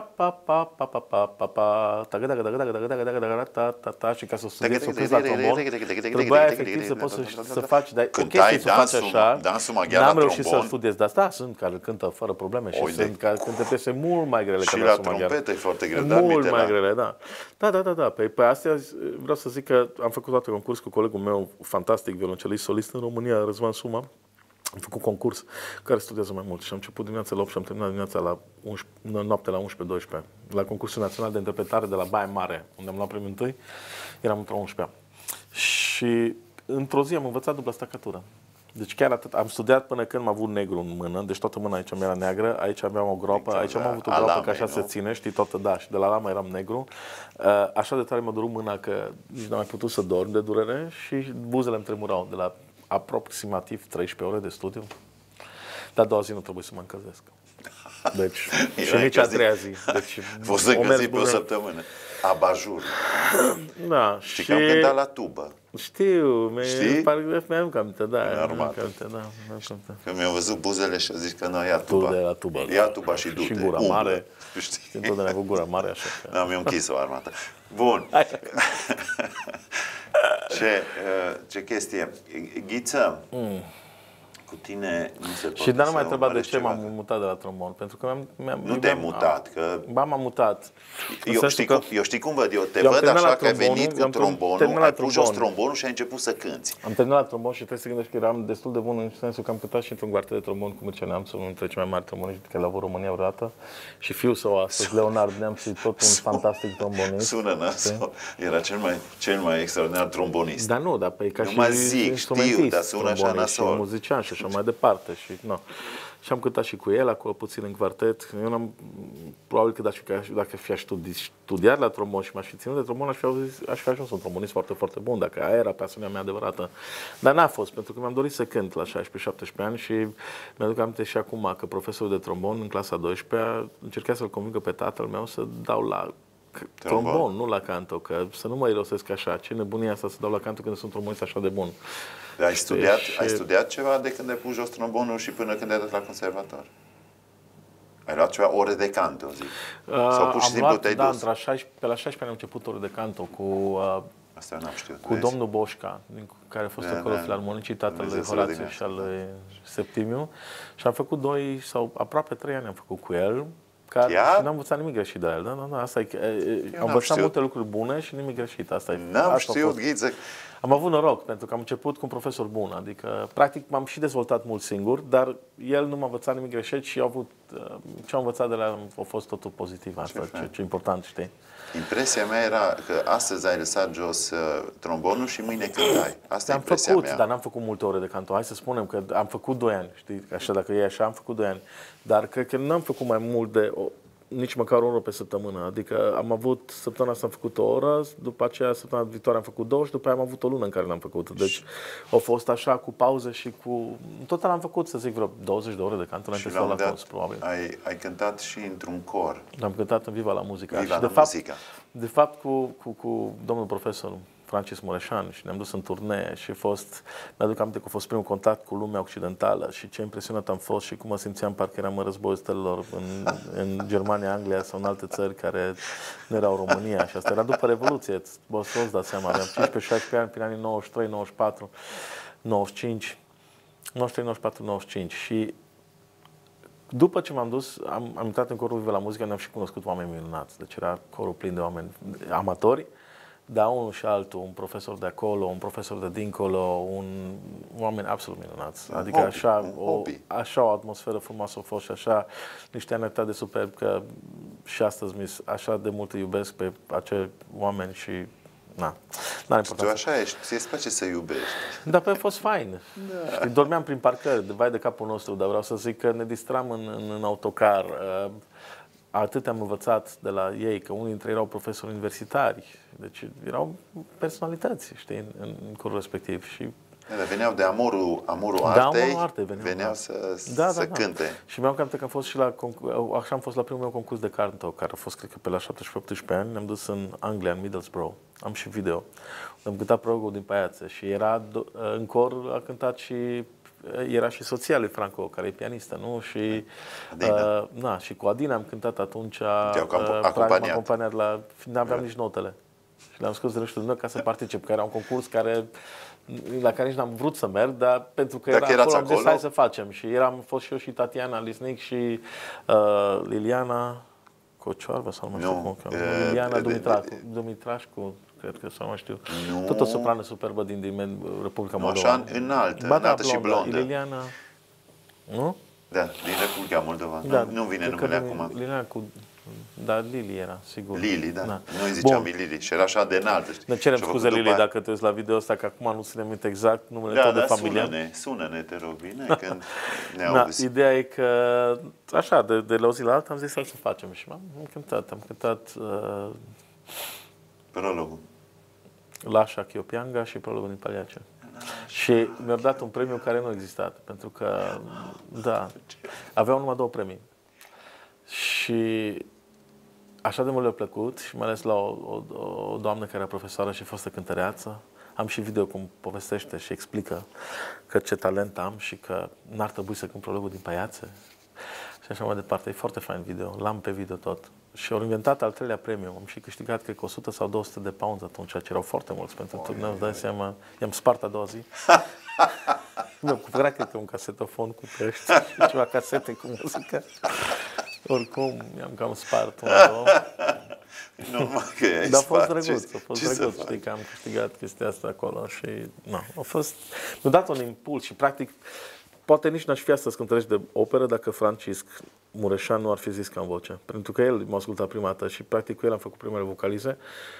și ca să o studiezi, să o cânti la trombon, trebuia efectiv să poți să faci, dar o chestie să faci așa, n-am reușit să studiez, dar asta sunt care cântă fără probleme și sunt care cântă piese mult mai grele. Și la trompetă e foarte greu, mult mai grele, da. Da. Pe astea vreau să zic că am făcut toate concurs cu colegul meu fantastic, violoncelist solist în România, Răzvan Suma. Am făcut concurs care studiază mai mult și am început dimineața la 8 și am terminat dimineața la 11, noapte la 11-12. La concursul național de interpretare de la Baia Mare, unde am luat premiul întâi, eram într-o 11-a. Și într-o zi am învățat dubla stacatură. Deci chiar atât. Am studiat până când am avut negru în mână, deci toată mâna aici mi era neagră, aici aveam o groapă, aici am avut o groapă că așa se ține, știi, toată, da, și de la lama eram negru. Așa de tare m-a durut mâna că nici n-am mai putut să dorm de durere și buzele îmi tremurau de la aproximativ 13 ore de studiu. Dar a doua zi nu trebuie să mă încălzesc. Deci, și nici a treia zi. Deci, fost încălzit pe o săptămână. Abajur. Da. Știi că am cântat la tubă. Știu, mi-am aminte, da. Că mi-au văzut buzele și au zis că nu, ia tuba. La tubă. Ia tuba și du-te. Și gura mare. Știi, întotdeauna ai avut gura mare, așa. Da, mi-am închis-o armata. Bun. Ce chestie. Ghiță, cu tine nu se poate. Și dar nu m-ai întrebat de ce m-am mutat de la trombon, pentru că nu te-ai mutat, că... Ba, m-am mutat. Eu știi cum văd eu, te văd așa că ai venit cu trombonul, ai pus jos trombonul și ai început să cânti. Am terminat la trombon și trebuie să gândești că eram destul de bun în sensul că am cântat și într-un quartet de trombon cu Mircea Neamțu, unul dintre cei mai mari tromboniști care l-a avut România vreodată, și fiul său astăzi, Leonard Neamțu, tot un fantastic trombonist. Sună nasol, era cel mai extraordinar trombonist. Dar nu, dar pe ca și știu, dar sună așa nasol. Muzician și așa mai departe. Și am cântat și cu el acolo puțin în quartet. Eu n-am, probabil că dacă fi studiat la trombon și m-aș fi ținut de trombon, aș fi ajuns un trombonist foarte, foarte bun, dacă aia era pasiunea mea adevărată. Dar n-a fost, pentru că mi-am dorit să cânt la 16-17 ani și mi-aduc aminte și acum că profesorul de trombon în clasa 12-a încerca să-l convingă pe tatăl meu să dau la trombon, nu la canto, că să nu mă irosesc așa. Ce nebunie asta să dau la canto când sunt trombonist așa de bun. Ai studiat ceva de când ai pus jos trombonul și până când ai dat la conservator? Ai luat ceva ore de canto, zic? Sau pur și simplu te-ai dus? Pe la 16 ani am început ore de canto cu domnul Boșca, care a fost acolo filarmonicii, tatăl lui Horațiu și al lui Septimiu. Și am făcut 2 sau aproape 3 ani am făcut cu el. Și n-am învățat nimic greșit de la el. Da, asta e. Am învățat multe lucruri bune și nimic greșit. Asta e. N-am știut, Ghiță. Am avut noroc, pentru că am început cu un profesor bun. Adică, practic, m-am și dezvoltat mult singur, dar el nu m-a învățat nimic greșit și ce am învățat de la el a fost totul pozitiv. Asta ce important, știi? Impresia mea era că astăzi ai lăsat jos trombonul și mâine cântai. Asta e impresia mea. Dar n-am făcut multe ore de canto. Hai să spunem că am făcut 2 ani, știi? Așa, dacă e așa, am făcut 2 ani. Dar cred că n-am făcut mai mult de nici măcar o oră pe săptămână. Adică am avut, săptămâna asta am făcut o oră, după aceea săptămâna viitoare am făcut 2 și după aia am avut o lună în care l-am făcut. Deci a fost așa cu pauze și cu... În total am făcut, să zic, vreo 20 de ore de canto înainte să la cons, probabil. Ai cântat și într-un cor. Am cântat în Viva la Muzica. Viva și la Muzica. De fapt cu domnul profesor Francis Mureșan și ne-am dus în turnee și mi-aduc aminte că a fost primul contact cu lumea occidentală și ce impresionat am fost și cum mă simțeam parcă eram în războiul stelelor în Germania, Anglia sau în alte țări care nu erau România și asta era după Revoluție, vă să-ți dați seama, aveam 15-16 ani prin anii 93, 94, 95, 93, 94, 95 și după ce m-am dus, am intrat în corul Viva la Muzică, ne-am și cunoscut oameni minunați, deci era corul plin de oameni amatori. Da, unul și altul, un profesor de acolo, un profesor de dincolo, oameni absolut minunați. Adică așa o atmosferă frumoasă a fost și așa niște anecdote de superb că și astăzi așa de mult iubesc pe acei oameni și n-are importanță. Tu așa ești, ți-e place să iubești. Dar pe a fost fain. Da. Știi, dormeam prin parcări, vai de capul nostru, dar vreau să zic că ne distram în autocar. Atât am învățat de la ei, că unii dintre ei erau profesori universitari, deci erau personalități, știi, în curul respectiv. Și veneau de amorul artei, veneau să cânte. Și mi-am aminte că am fost și așa am fost la primul meu concurs de canto, care a fost, cred că, pe la 17-18 ani, ne-am dus în Anglia, în Middlesbrough. Am și video. Am cântat Prologul din Paiață și era, în cor a cântat și era și soția lui Franco, care e pianistă, nu? Și, și cu Adina am cântat atunci, m-am acompaniat n-aveam nici notele. Și le-am scos de râștul meu ca să particip, că era un concurs la care nici n-am vrut să merg, dar pentru că era acolo, am zis hai să facem. Și fost și eu și Tatiana Lisnic și Liliana Cocioarvă, sau nu știu cum, Liliana Dumitrașcu, cred că sau nu știu. Tot o soprană superbă din Republica Moldova. Așa înaltă și blondă. Liliana, nu? Da, din Republica Moldova. Da, nu vine numele acum. Liliana dar Lili era, sigur. Lili, da. Noi ziceam Lili și era așa de înaltă. Ne cerem scuze, Lili, dacă te uiți la video ăsta, că acum nu se ne minte exact numele tău de familie. Sună-ne, te rog, bine, când ne auzi. Ideea e că, așa, de la o zi la alta, am zis să facem și am cântat Prologul. Lascia Chiopianga și Prologul din Paliace. Și mi-au dat un premiu care nu a existat, pentru că, aveau numai 2 premii. Și așa de mult le-a plăcut și mai ales la o doamnă care era profesoară și fostă cântăreață. Am și video cum povestește și explică că ce talent am și că n-ar trebui să cânt Prologul din Paiațe. Și așa mai departe. E foarte fain video. L-am pe video tot. Și au inventat al 3-lea premiu. Am și câștigat, cred că 100 sau 200 de pounds atunci, ce erau foarte mulți pentru turneu. Îți dai seama, i-am spart a doua zi. Mi-am cumpărat, cred că, un casetofon cu pești și ceva casete cu muzică. Oricum, mi-am cam spart una, două. Normal că ai dar a fost drăguț, știi că am câștigat chestia asta acolo și a fost, mi-a dat un impuls și practic poate nici n-aș fi astăzi cântărești de operă dacă Francisc Mureșan nu ar fi zis că am voce, pentru că el m-a ascultat prima dată și practic cu el am făcut primele vocalize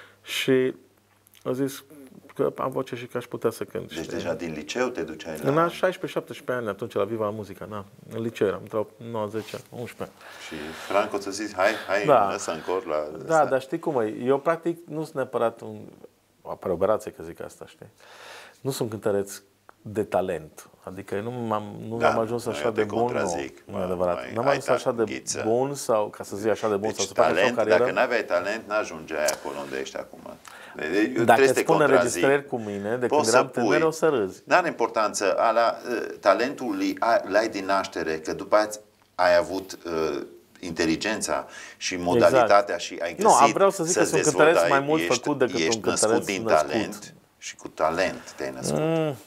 și a zis că am voce și că aș putea să cânt. Deci deja din liceu te duceai la... În 16-17 ani, atunci, la Viva la Muzica, în liceu eram, într-o 9-10, 11. Și Franco ți-a zis, hai, lăsă în cor la... Da, dar știi cum e? Eu, practic, nu sunt neapărat o operație, că zic asta, știi? Nu sunt cântăreț de talent. Adică eu nu am ajuns așa de bun. Nu e adevărat. Nu am ajuns așa de bun sau, ca să zic așa de bun, deci sau să fac o carieră. Dacă n-aveai talent, n-ajungeai acolo unde ești acum. Dacă îți pun înregistrări cu mine, de când eram tânăr, o să râzi. N-are importanță. Talentul l-ai din naștere, că după aia ai avut inteligența și modalitatea și ai găsit vreau să zic că sunt cântăreț mai mult făcut decât un cântăreț din talent și cu talent te-ai născut.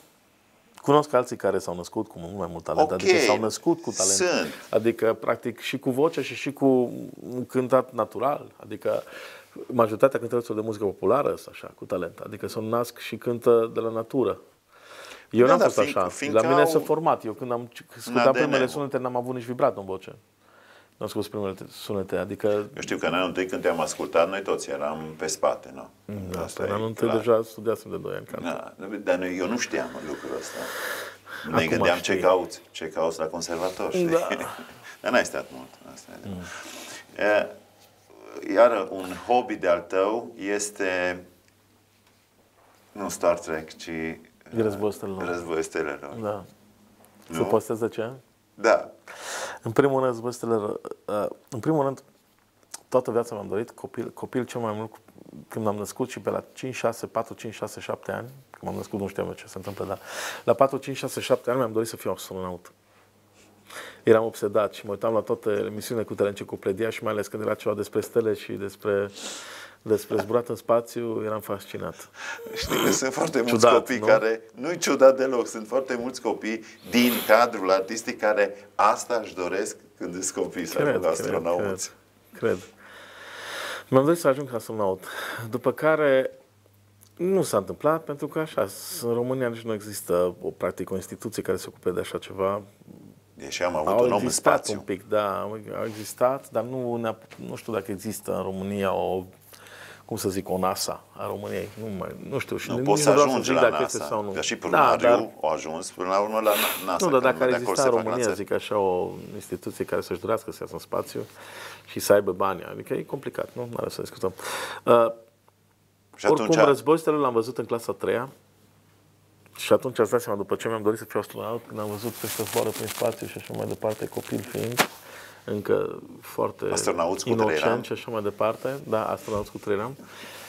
Cunosc alții care s-au născut cu mult mai mult talent, adică s-au născut cu talent. Adică, practic, și cu voce și cu un cântat natural. Adică, majoritatea cântăreților de muzică populară sunt așa, cu talent. Adică se nasc și cântă de la natură. Eu n-am fost așa. La mine s-a format. Eu când am ascultat primele sunete, n-am avut nici vibrat în voce. Nu am scos primele sunete, adică... Eu știu că în anul întâi când te-am ascultat, noi toți eram pe spate, nu? În anul întâi deja studiasem de 2 ani. Dar eu nu știam lucrul ăsta. Ne gândeam ce cauți la conservator, știi? Dar n-ai stat mult. Iar un hobby de-al tău este nu Star Trek, ci Războiul Stelelor. Da. Să postez de ce? Da. În primul rând, Războiul Stelelor, în primul rând, toată viața mi-am dorit, copil cel mai mult, când m-am născut și pe la 4, 5, 6, 7 ani, când m-am născut, nu știam ce se întâmplă, dar la 4, 5, 6, 7 ani mi-am dorit să fiu astronaut. Eram obsedat și mă uitam la toate emisiunile cu Telenciclopedia și mai ales când era ceva despre stele și despre zburat în spațiu, eram fascinat. Știi că sunt foarte mulți copii care, nu-i ciudat deloc, sunt foarte mulți copii din cadrul artistic care asta își doresc când îți copii să ajungă astronauți. Cred. Mi-am dorit să ajung astronaut. După care nu s-a întâmplat, pentru că așa, în România nici nu există o instituție care se ocupe de așa ceva. Deși am avut un om în spațiu. Un pic, da, au existat, dar nu știu dacă există în România o NASA a României. Nu știu. Nu poți să ajungi la NASA, sau nu. Că și Prunariu a ajuns până la urmă la NASA. Nu, dar dacă exista în România, zic așa, o instituție care să-și dorească să iasă în spațiu și să aibă bani, adică e complicat, nu are să discutăm. Oricum, Războiul Stelelor l-am văzut în clasa 3-a și atunci ați dat seama, după ce mi-am dorit să fiu astronaut, când am văzut că se zboară prin spațiu și așa mai departe, copil fiind, încă foarte inocent și așa mai departe. Da, astronauți cu 3 ani.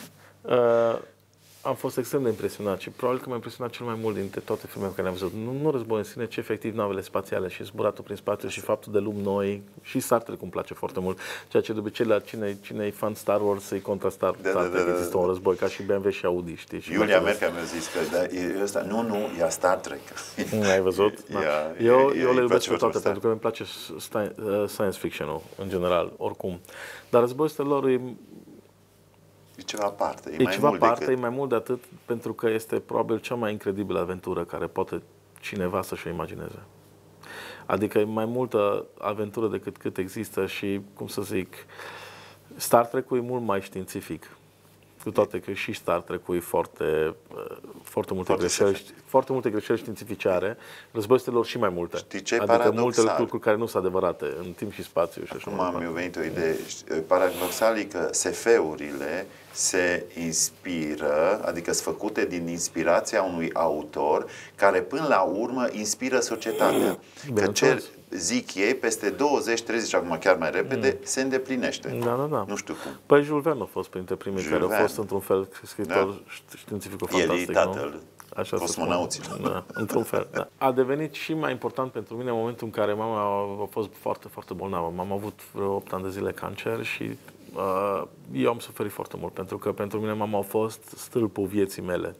Am fost extrem de impresionat și probabil că m-a impresionat cel mai mult dintre toate filmele care le-am văzut. Nu război în sine, ci efectiv navele spațiale și zburatul prin spațiu și faptul de lumi noi. Și Star Trek îmi place foarte mult. Ceea ce de obicei la cine e fan Star Wars îi contra Star Trek. Există un război ca și BMW și Audi, știi? Și Iulia Merkel mi-a zis că e ăsta. Nu, e Star Trek. Ai văzut? Eu le iubesc pe toate pentru că îmi place science fiction-ul în general, oricum. Dar Războiul Stelelor e ceva aparte. E mai mult de atât, pentru că este probabil cea mai incredibilă aventură care poate cineva să-și o imagineze. Adică e mai multă aventură decât cât există și, cum să zic, Star Trek-ul e mult mai științific. Cu toate că și Star Trek-ul e foarte multe greșeli științifice are, Războiul Stelelor și mai multe. Știi ce adică paradoxal? Multe lucruri care nu sunt adevărate în timp și spațiu. Și așa. Acum mi-a venit o idee. Paradoxal e că SF-urile se inspiră, adică sunt făcute din inspirația unui autor care până la urmă inspiră societatea. Că zic ei, peste 20-30, acum chiar mai repede, se îndeplinește. Da. Nu știu cum. Păi Jules Verne a fost printre primii care au fost într-un fel scriitor științific-fantastic. El e tatăl cosmonauților. Da, într-un fel. Da. A devenit și mai important pentru mine în momentul în care mama a fost foarte, foarte bolnavă. Am avut vreo 8 ani de zile cancer și eu am suferit foarte mult, pentru că pentru mine mama a fost stâlpul vieții mele.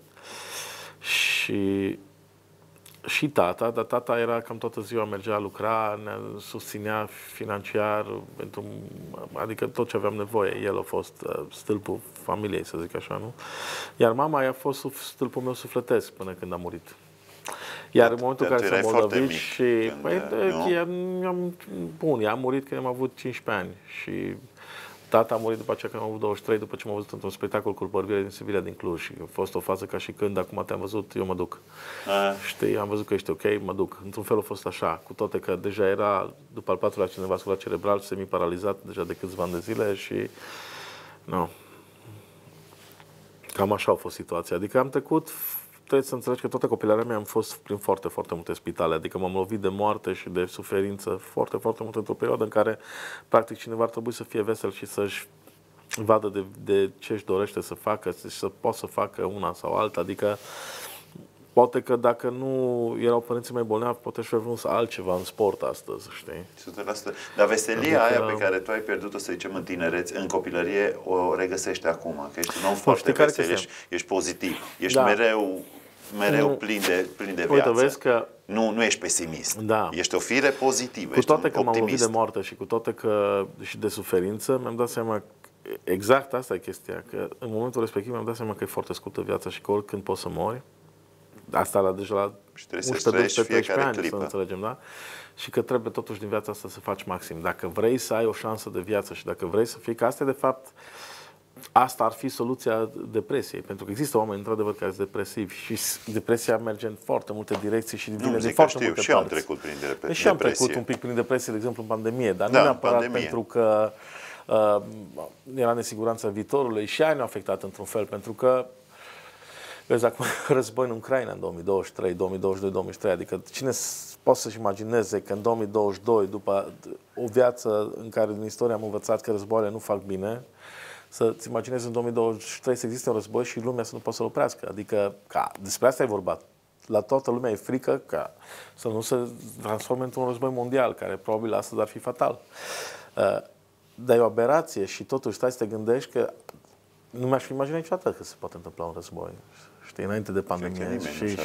Și tata, dar tata era cam toată ziua, mergea lucra, ne susținea financiar, adică tot ce aveam nevoie. El a fost stâlpul familiei, să zic așa, nu? Iar mama a fost stâlpul meu sufletesc până când a murit. Iar în momentul în care s-a îmbolnăvit și... Ea a murit când am avut 15 ani și tata a murit după aceea când am avut 23, după ce m-am văzut într-un spectacol cu bărbire din Sevilla, din Cluj. Și a fost o fază ca și când, acum te-am văzut, eu mă duc. Știi, am văzut că ești ok, mă duc. Într-un fel a fost așa, cu toate că deja era, după al 4-lea accident vascular cerebral, semi-paralizat deja de câțiva ani de zile și... Cam așa a fost situația. Adică am trecut... Trebuie să înțelegi că toată copilăria mea am fost prin foarte, foarte multe spitale. Adică m-am lovit de moarte și de suferință foarte, foarte mult într-o perioadă în care, practic, cineva ar trebui să fie vesel și să-și vadă de ce își dorește să facă și să poată să facă una sau alta. Adică, poate că dacă nu erau părinții mei bolnavi, poate și-au ajuns altceva în sport astăzi, știi? 100%. Dar veselia aia pe care tu ai pierdut-o, să zicem, în tinerețe, în copilărie, o regăsești acum. Că ești un om foarte vesel, ești pozitiv, ești mereu plin de viață. Uite, vezi că nu ești pesimist. Ești o fire pozitivă, cu toate că m-am lovit de moarte și cu toate că și de suferință, mi-am dat seama exact asta e chestia, că în momentul respectiv mi-am dat seama că e foarte scurtă viața și că oricând poți să mori. Asta deja la 11-12 ani, clipă. Să înțelegem, da? Și că trebuie totuși din viața asta să faci maxim. Dacă vrei să ai o șansă de viață și dacă vrei să fii, că asta de fapt, asta ar fi soluția depresiei. Pentru că există oameni, într-adevăr, care sunt depresivi și depresia merge în foarte multe direcții și vine din foarte multe și am trecut prin depresie. Și am trecut un pic prin depresie, de exemplu, în pandemie, dar nu neapărat pentru că Era nesiguranța viitorului și aia ne-a afectat într-un fel, pentru că vezi, acum război în Ucraina în 2023, 2022, 2023, adică cine poate să-și imagineze că în 2022, după o viață în care din istorie am învățat că războaiele nu fac bine, să-ți imaginezi în 2023 să existe un război și lumea să nu poată să-l oprească. Adică, despre asta e vorba. La toată lumea e frică ca să nu se transforme într-un război mondial, care probabil astăzi ar fi fatal. Dar e o aberație și totuși stai să te gândești că nu mi-aș fi imaginat niciodată că se poate întâmpla un război. Știi, înainte de pandemie.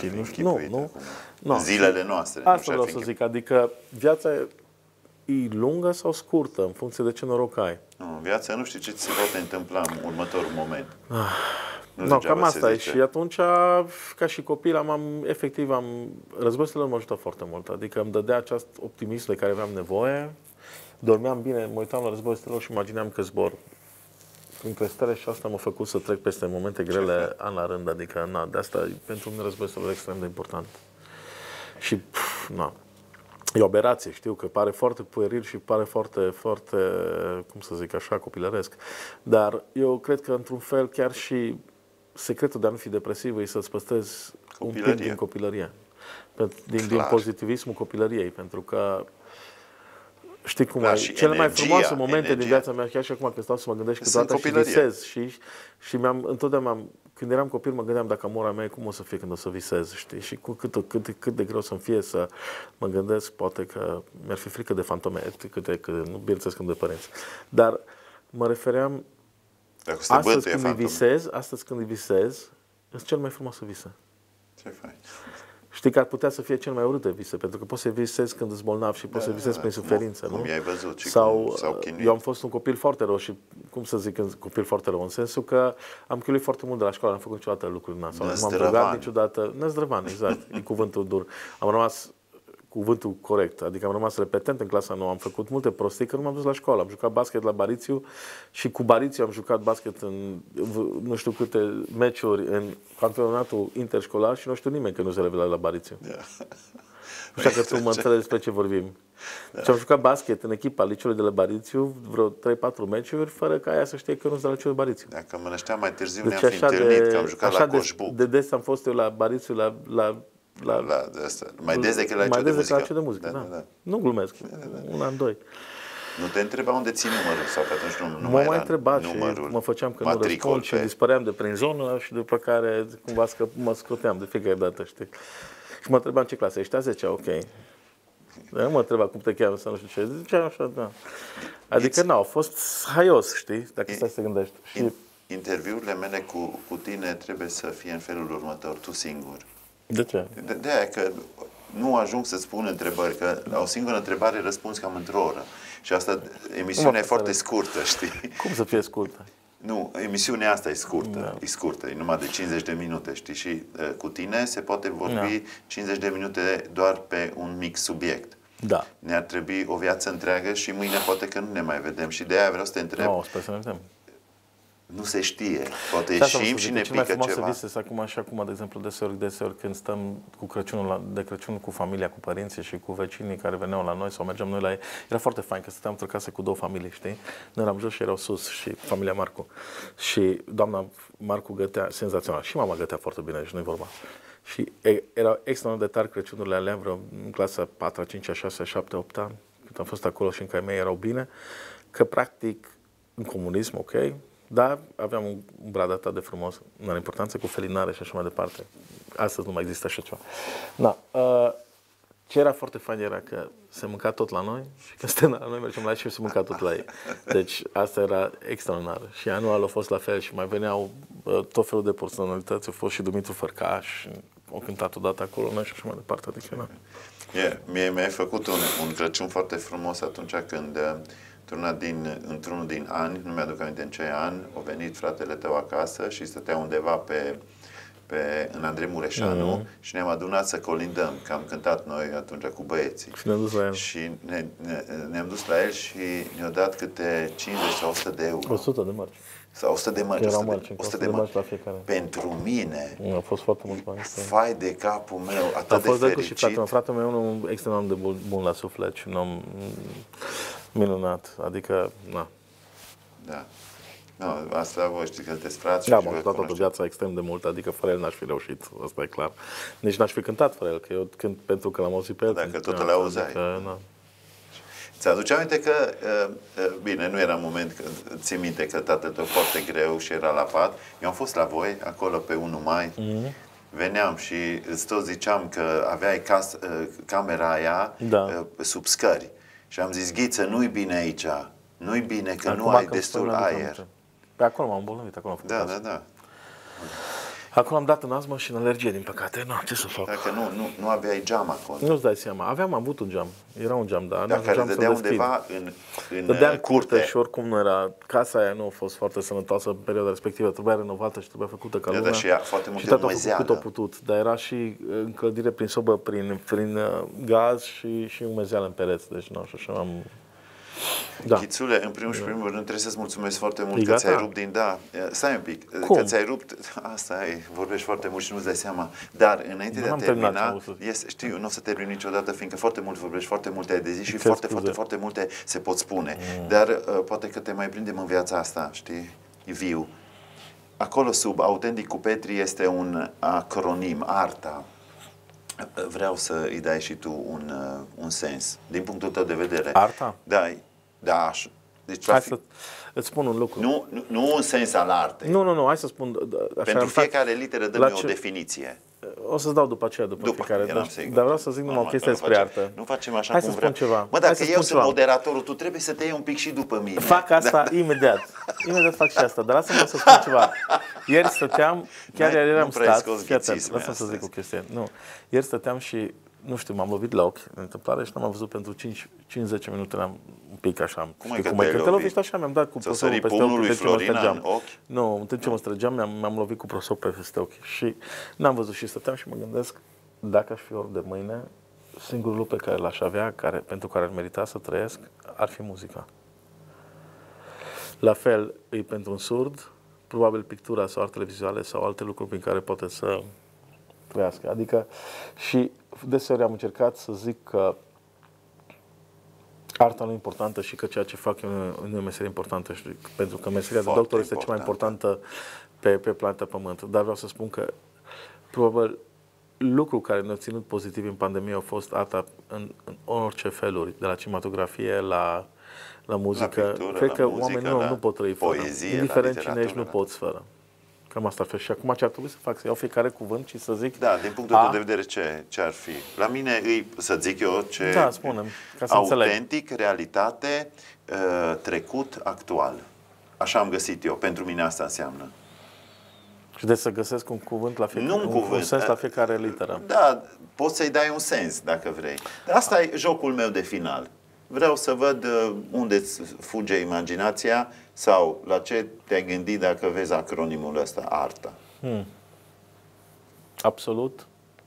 Nu, zilele noastre. Asta vreau să zic. Adică viața e lungă sau scurtă, în funcție de ce noroc ai. Nu, viața nu știi ce ți se poate întâmpla în următorul moment. Cam asta e. Și atunci, ca și copil, efectiv, războiul m-a ajutat foarte mult. Adică îmi dădea acest optimism de care aveam nevoie. Dormeam bine, mă uitam la Războiul Stelelor și imagineam că zbor printre stele și asta m-a făcut să trec peste momente grele an la rând. Adică, de asta, pentru mine Războiul Stelelor e extrem de important. Și, e o aberație, știu că pare foarte pueril și pare foarte, foarte, cum să zic așa, copilăresc. Dar eu cred că, într-un fel, chiar și secretul de a nu fi depresiv e să-ți păstrezi un pic din copilărie. Din pozitivismul copilăriei, pentru că știi cum cele mai frumoase momente din viața mea, chiar și acum când stau să mă gândesc câteodată și visez. Și întotdeauna, când eram copil, mă gândeam dacă mora mea, cum o să fie când o să visez, știi? Și cât de greu să-mi fie să mă gândesc, poate că mi-ar fi frică de fantome, nu bineînțeles când de părinți. Dar mă refeream, astăzi când îi visez, sunt cel mai frumos să visez. Ce faci? Știi că ar putea să fie cel mai urât de vise, pentru că poți să visezi când ești bolnav și poți să visezi prin suferință, nu? Cum i-ai văzut și eu am fost un copil foarte rău și, cum să zic, copil foarte rău, în sensul că am chiulit foarte mult de la școală, n-am făcut niciodată lucruri nasoale, nu m-am drogat niciodată, năzdrăvan, exact, e cuvântul dur. Am rămas cuvântul corect, adică am rămas repetent în clasa 9, am făcut multe prostii că nu m-am dus la școală, am jucat basket la Barițiu și cu Barițiu am jucat basket în nu știu câte meciuri în campionatul interșcolar și nu știu nimeni că nu se revela la Barițiu. Nu știu că tu mă înțelegi despre ce vorbim. Și am jucat basket în echipa liceului de la Barițiu, vreo 3-4 meciuri, fără ca aia să știe că nu sunt de la liceul de Barițiu. Dacă mă nășteam mai târziu, ne-am fi întâlnit, că am jucat la Coșbuc. De des am fost eu la Barițiu, mai des decât la liceu de muzică. Da. Nu glumesc. Un an, doi. Nu te întreba unde ții numărul sau că atunci nu mai era întrebat și mă făceam că nu răspund și dispăream de prin zonă și după care cumva mă scoteam de fiecare dată, știi? Și mă întrebam ce clasă ești, a 10-a, ok. Dar nu mă întreba cum te cheamă sau nu știu ce. Ziceam așa, da. Adică a fost haios, știi, dacă stai să te gândești. Interviurile mele cu tine trebuie să fie în felul următor, tu singur. De ce? De aia că nu ajung să-ți pun întrebări, că la o singură întrebare răspunzi cam într-o oră. Și asta, emisiunea e foarte scurtă, știi? Cum să fie scurtă? Nu, emisiunea asta e scurtă, e scurtă, e numai de 50 de minute, știi? Și cu tine se poate vorbi 50 de minute doar pe un mic subiect. Da. Ne-ar trebui o viață întreagă și mâine poate că nu ne mai vedem. Și de aia vreau să te întreb. Sper să ne vedem. Nu se știe. Poate ieșim și ne pică ceva. Să visez acum, de exemplu, deseori când stăm cu de Crăciun cu familia, cu părinții și cu vecinii care veneau la noi sau mergeam noi la ei, era foarte fain că stăteam într-o casă cu două familii, știi? Noi eram jos și erau sus și familia Marcu. Și doamna Marcu gătea senzațional și mama gătea foarte bine și nu-i vorba. Și erau extraordinar de tari Crăciunurile alea, vreo în clasa 4, 5, 6, 7, 8 ani, când am fost acolo și încă ai mei erau bine, că practic în comunism, ok, dar aveam un brad atât de frumos, nu are importanță, cu felinare și așa mai departe. Astăzi nu mai există așa ceva. Da. Ce era foarte fain era că se mânca tot la noi și când suntem la noi mergem la ei și se mânca tot la ei. Deci asta era extraordinar. Și anual a fost la fel și mai veneau tot felul de personalități. A fost și Dumitru Fărcaș, au cântat odată acolo noi și așa mai departe. Adică, mi-ai făcut un Crăciun foarte frumos atunci când într-unul din ani, nu mi-aduc aminte în ce an, a venit fratele tău acasă și stătea undeva în Andrei Mureșanu și ne-am adunat să colindăm, că am cântat noi atunci cu băieții. Și ne-am dus la el. Și ne-am dus la el și ne-a dat câte 50 sau 100 de euro. 100 de mărci. Sau 100 de mărci. 100 de mărci la fiecare. Pentru mine, a fost foarte mult bani. Fai de capul meu, atât de fericit. Și fratele meu e unul extrem de bun la suflet și un om minunat. Adică, Da. No, asta voi știți că sunteți frați. Da, m-am jucat toată viața extrem de mult, adică fără el n-aș fi reușit, asta e clar. Nici n-aș fi cântat fără el, că eu cânt pentru că l-am auzit pe el. Dacă tot îl auzeai. Adică, ți-aduce aminte că, bine, nu era moment, ții minte că tatăl tău foarte greu și era la pat. Eu am fost la voi, acolo pe 1 mai, veneam și îți tot ziceam că aveai camera aia sub scări. Și am zis, Ghiță, nu-i bine aici, nu-i bine că nu ai destul aer. Pe acolo m-am îmbolnăvit, acolo am făcut Da. Acolo am dat în astmă și în alergie, din păcate. Nu, ce să fac? Dacă nu aveai geam acolo. Nu-ți dai seama. Am avut un geam. Era un geam, dar dacă le dădea undeva în curte. Și oricum nu era... Casa aia nu a fost foarte sănătoasă în perioada respectivă. Trebuia renovată și trebuia făcută ca lumea. Și foarte multe umezeală. Și putut. Dar era și încălzire prin sobă, prin gaz și umezeală în pereți. Deci nu, așa am... Da. Ghițule, în primul și primul rând trebuie să-ți mulțumesc foarte mult că ți-ai rupt din... Da, stai un pic. Cum? Că ți-ai rupt... Asta e, vorbești foarte mult și nu-ți dai seama. Dar înainte de a termina... Știu, nu o să termin niciodată, fiindcă foarte mult vorbești, foarte multe ai de zi și foarte multe se pot spune. Dar poate că te mai prindem în viața asta, știi? E viu. Acolo sub Autentic cu Petri este un acronim, ARTA. Vreau să îi dai și tu un sens, din punctul tău de vedere. Arta? Da. Deci hai să îți spun un lucru. Nu un sens al artei. Nu, hai să spun... Așa, pentru fiecare literă dă-mi o definiție. O să-ți dau după aceea, după fiecare. Dar vreau să zic numai o chestie despre artă. Nu facem așa hai cum să spun ceva. Mă, dacă eu sunt moderatorul, tu trebuie să te iei un pic și după mine. Fac asta imediat. Imediat fac și asta. Dar lasă-mă să spun ceva. Ieri stăteam, chiar ieri eram stat. Lasă-mă să zic o chestie. Nu. Ieri stăteam și, nu știu, m-am lovit la ochi în întâmplare și n-am văzut pentru 5-10 minute, un pic așa. Cum ai că te-ai lovit? Așa, mi-am dat cu prosopul peste ochi, în timp ce mă străgeam. Nu, în timp ce mă străgeam, mi-am lovit cu prosopul peste ochi. Și n-am văzut și stăteam și mă gândesc, dacă aș fi orb de mâine, singurul lucru pe care l-aș avea, pentru care ar merita să trăiesc, ar fi muzica. La fel e pentru un surd, probabil pictura sau artele vizuale sau alte lucruri prin care poate să trăiască. Adică, și deseori am încercat să zic că arta nu e importantă și că ceea ce fac eu nu e meserie importantă, pentru că meseria de doctor este cea mai importantă pe planeta Pământ. Dar vreau să spun că probabil lucrul care ne-a ținut pozitiv în pandemie a fost arta în orice feluri, de la cinematografie la muzică. La pictură, cred că muzică, oamenii nu pot trăi fără. Indiferent cine ești, nu poți fără. Cam asta ar fi. Și acum ce ar trebui să fac? Să iau fiecare cuvânt și să zic... Da, din punctul tău de vedere ce ar fi? La mine îi, să zic eu, ce... Da, spune-mi, ca să autentic, înțeleg. realitate, trecut, actual. Așa am găsit eu. Pentru mine asta înseamnă. Și de să găsesc un cuvânt la fiecare, un sens la fiecare literă. Da, poți să-i dai un sens, dacă vrei. Dar asta e jocul meu de final. Vreau să văd unde îți fuge imaginația sau la ce te-ai gândit dacă vezi acronimul ăsta, ARTA. Absolut.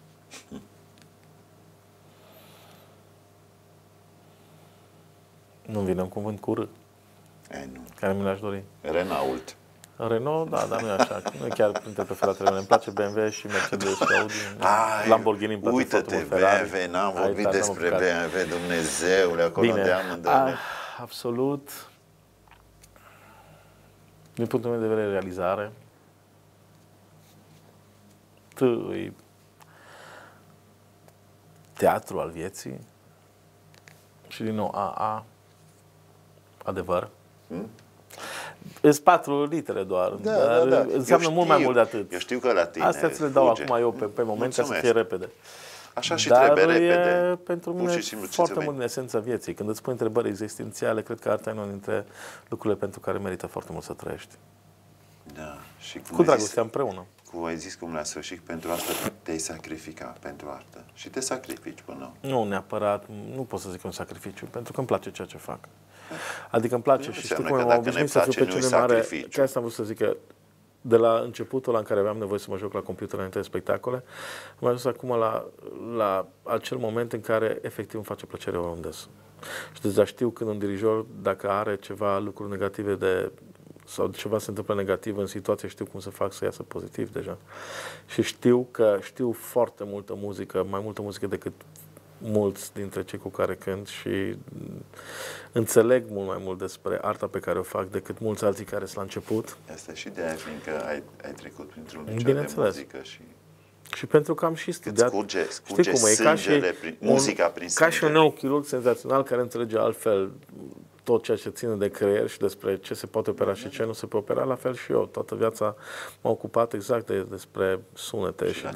Nu-mi vine un cuvânt cu R. Nu. Care mi l-aș dori. Renault. Renault, da, dar nu e așa. Nu e chiar printre preferatele mele. Îmi place BMW și Mercedes și Audi. Lamborghini îmi place uite-te, BMW, n-am vorbit despre BMW, Dumnezeule, acolo de amândouă. Absolut. Din punctul meu de vedere, realizare. Teatru al vieții. Și din nou, adevăr. Sunt 4 litere doar, dar înseamnă mult mai mult de atât. Eu știu că la tine astea ți le dau acum eu pe moment ca să fie repede. Așa și trebuie repede. Dar pentru mine foarte mult din esența vieții. Când îți pui întrebări existențiale, cred că arta e unul dintre lucrurile pentru care merită foarte mult să trăiești. Da. Și cu dragostea împreună. Cum ai zis, cum la sfârșit, pentru asta te-ai sacrificat pentru artă. Și te sacrifici până. Nu neapărat, nu pot să zic un sacrificiu, pentru că îmi place ceea ce fac. Adică îmi place și știu cum m-am obișnuit să fiu pe cele mare. Că asta am vrut să zic că de la începutul în care aveam nevoie să mă joc la computer înainte de spectacole, am ajuns acum la acel moment în care efectiv îmi face plăcere oriunde. Și deja știu când un dirijor, dacă are ceva lucruri negative sau ceva se întâmplă negativ în situație, știu cum să fac să iasă pozitiv deja. Și știu că știu foarte multă muzică, mai multă muzică decât mulți dintre cei cu care cânt și înțeleg mult mai mult despre arta pe care o fac decât mulți alții care sunt la început. Asta și de aia, fiindcă ai trecut printr-un liceu de muzică și pentru că am și studiat. Scurge cum e, muzica prin ca și un neurochirurg senzațional care înțelege altfel tot ceea ce ține de creier și despre ce se poate opera și ce nu se poate opera, la fel și eu. Toată viața m-a ocupat exact despre sunete și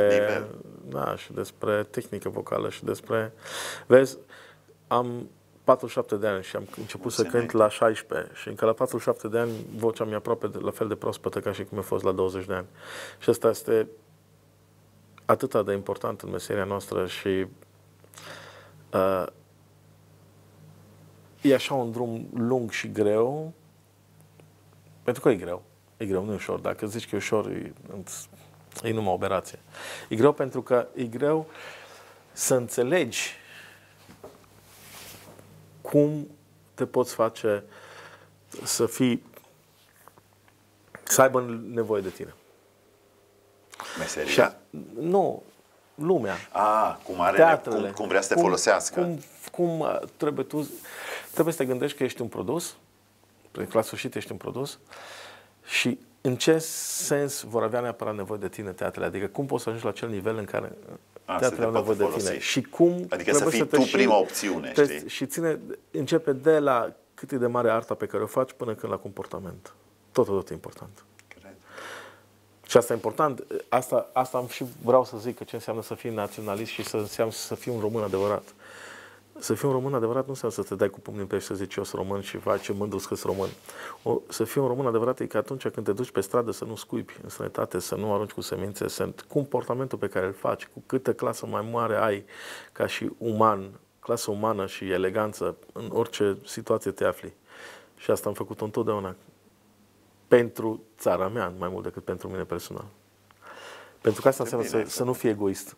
despre tehnică vocală și despre... Vezi, am 47 de ani și am început să cânt la 16 și încă la 47 de ani vocea mi-e aproape la fel de proaspătă ca și cum a fost la 20 de ani. Și asta este atât de important în meseria noastră și e așa un drum lung și greu, pentru că e greu. E greu, nu e ușor. Dacă zici că e ușor, e numai o operație. E greu pentru că e greu să înțelegi cum te poți face să aibă nevoie de tine. Meseria? Nu, lumea. Cum vrea să te folosească. Cum trebuie să te gândești că ești un produs, la sfârșit ești un produs și în ce sens vor avea neapărat nevoie de tine teatrele? Adică cum poți să ajungi la acel nivel în care teatrele au nevoie de tine? Și cum adică să fii tu prima opțiune, știi? Și începe de la cât e de mare arta pe care o faci până când la comportament. Tot e important. Și asta e important. Asta și vreau să zic că ce înseamnă să fii naționalist și înseamnă să fii un român adevărat. Să fii un român adevărat nu înseamnă să te dai cu pumnii în pești și să zici eu sunt român și faci mândru că sunt român. Să fii un român adevărat e că atunci când te duci pe stradă să nu scuipi în sănătate, să nu arunci cu semințe, comportamentul pe care îl faci, cu câtă clasă mai mare ai ca și uman, clasă umană și eleganță în orice situație te afli. Și asta am făcut-o întotdeauna. Pentru țara mea, mai mult decât pentru mine personal. Pentru că asta înseamnă să nu fii egoist.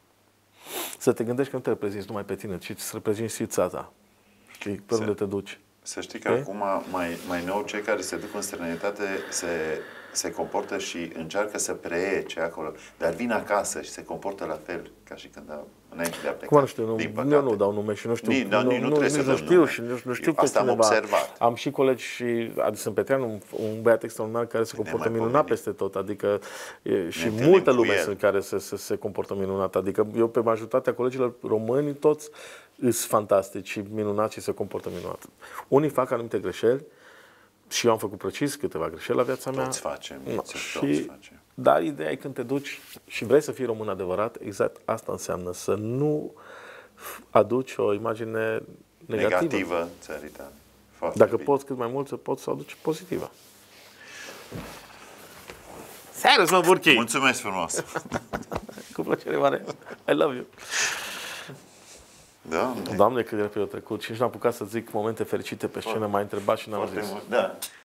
Să te gândești că nu te reprezinți numai pe tine, ci să reprezinți și țara. Știi? Pe unde te duci. Să știi că acum, mai nou, cei care se duc în străinătate se comportă și încearcă să preie ce acolo. Dar vin acasă și se comportă la fel ca și când înainte de a pleca. Cum nu știu, eu nu dau nume și nu știu. Nu știu că asta am observat. Am și colegi și Adison Petreanu, un băiat extraordinar care se comportă minunat peste tot. Adică și multă lume în care se comportă minunat. Adică eu pe majoritatea colegilor români toți sunt fantastici și minunați și se comportă minunat. Unii fac anumite greșeli și eu am făcut precis câteva greșeli la viața mea. Toți facem. Dar ideea e când te duci și vrei să fii român adevărat, exact asta înseamnă să nu aduci o imagine negativă țării tale. Dacă poți cât mai mult, poți să aduci pozitivă. Serios, mă, Burchi! Mulțumesc frumos! Cu plăcere mare! I love you! Doamne, cât de repede a trecut și nici n-am apucat să zic momente fericite pe scenă, m-ai întrebat și n-am zis. Da.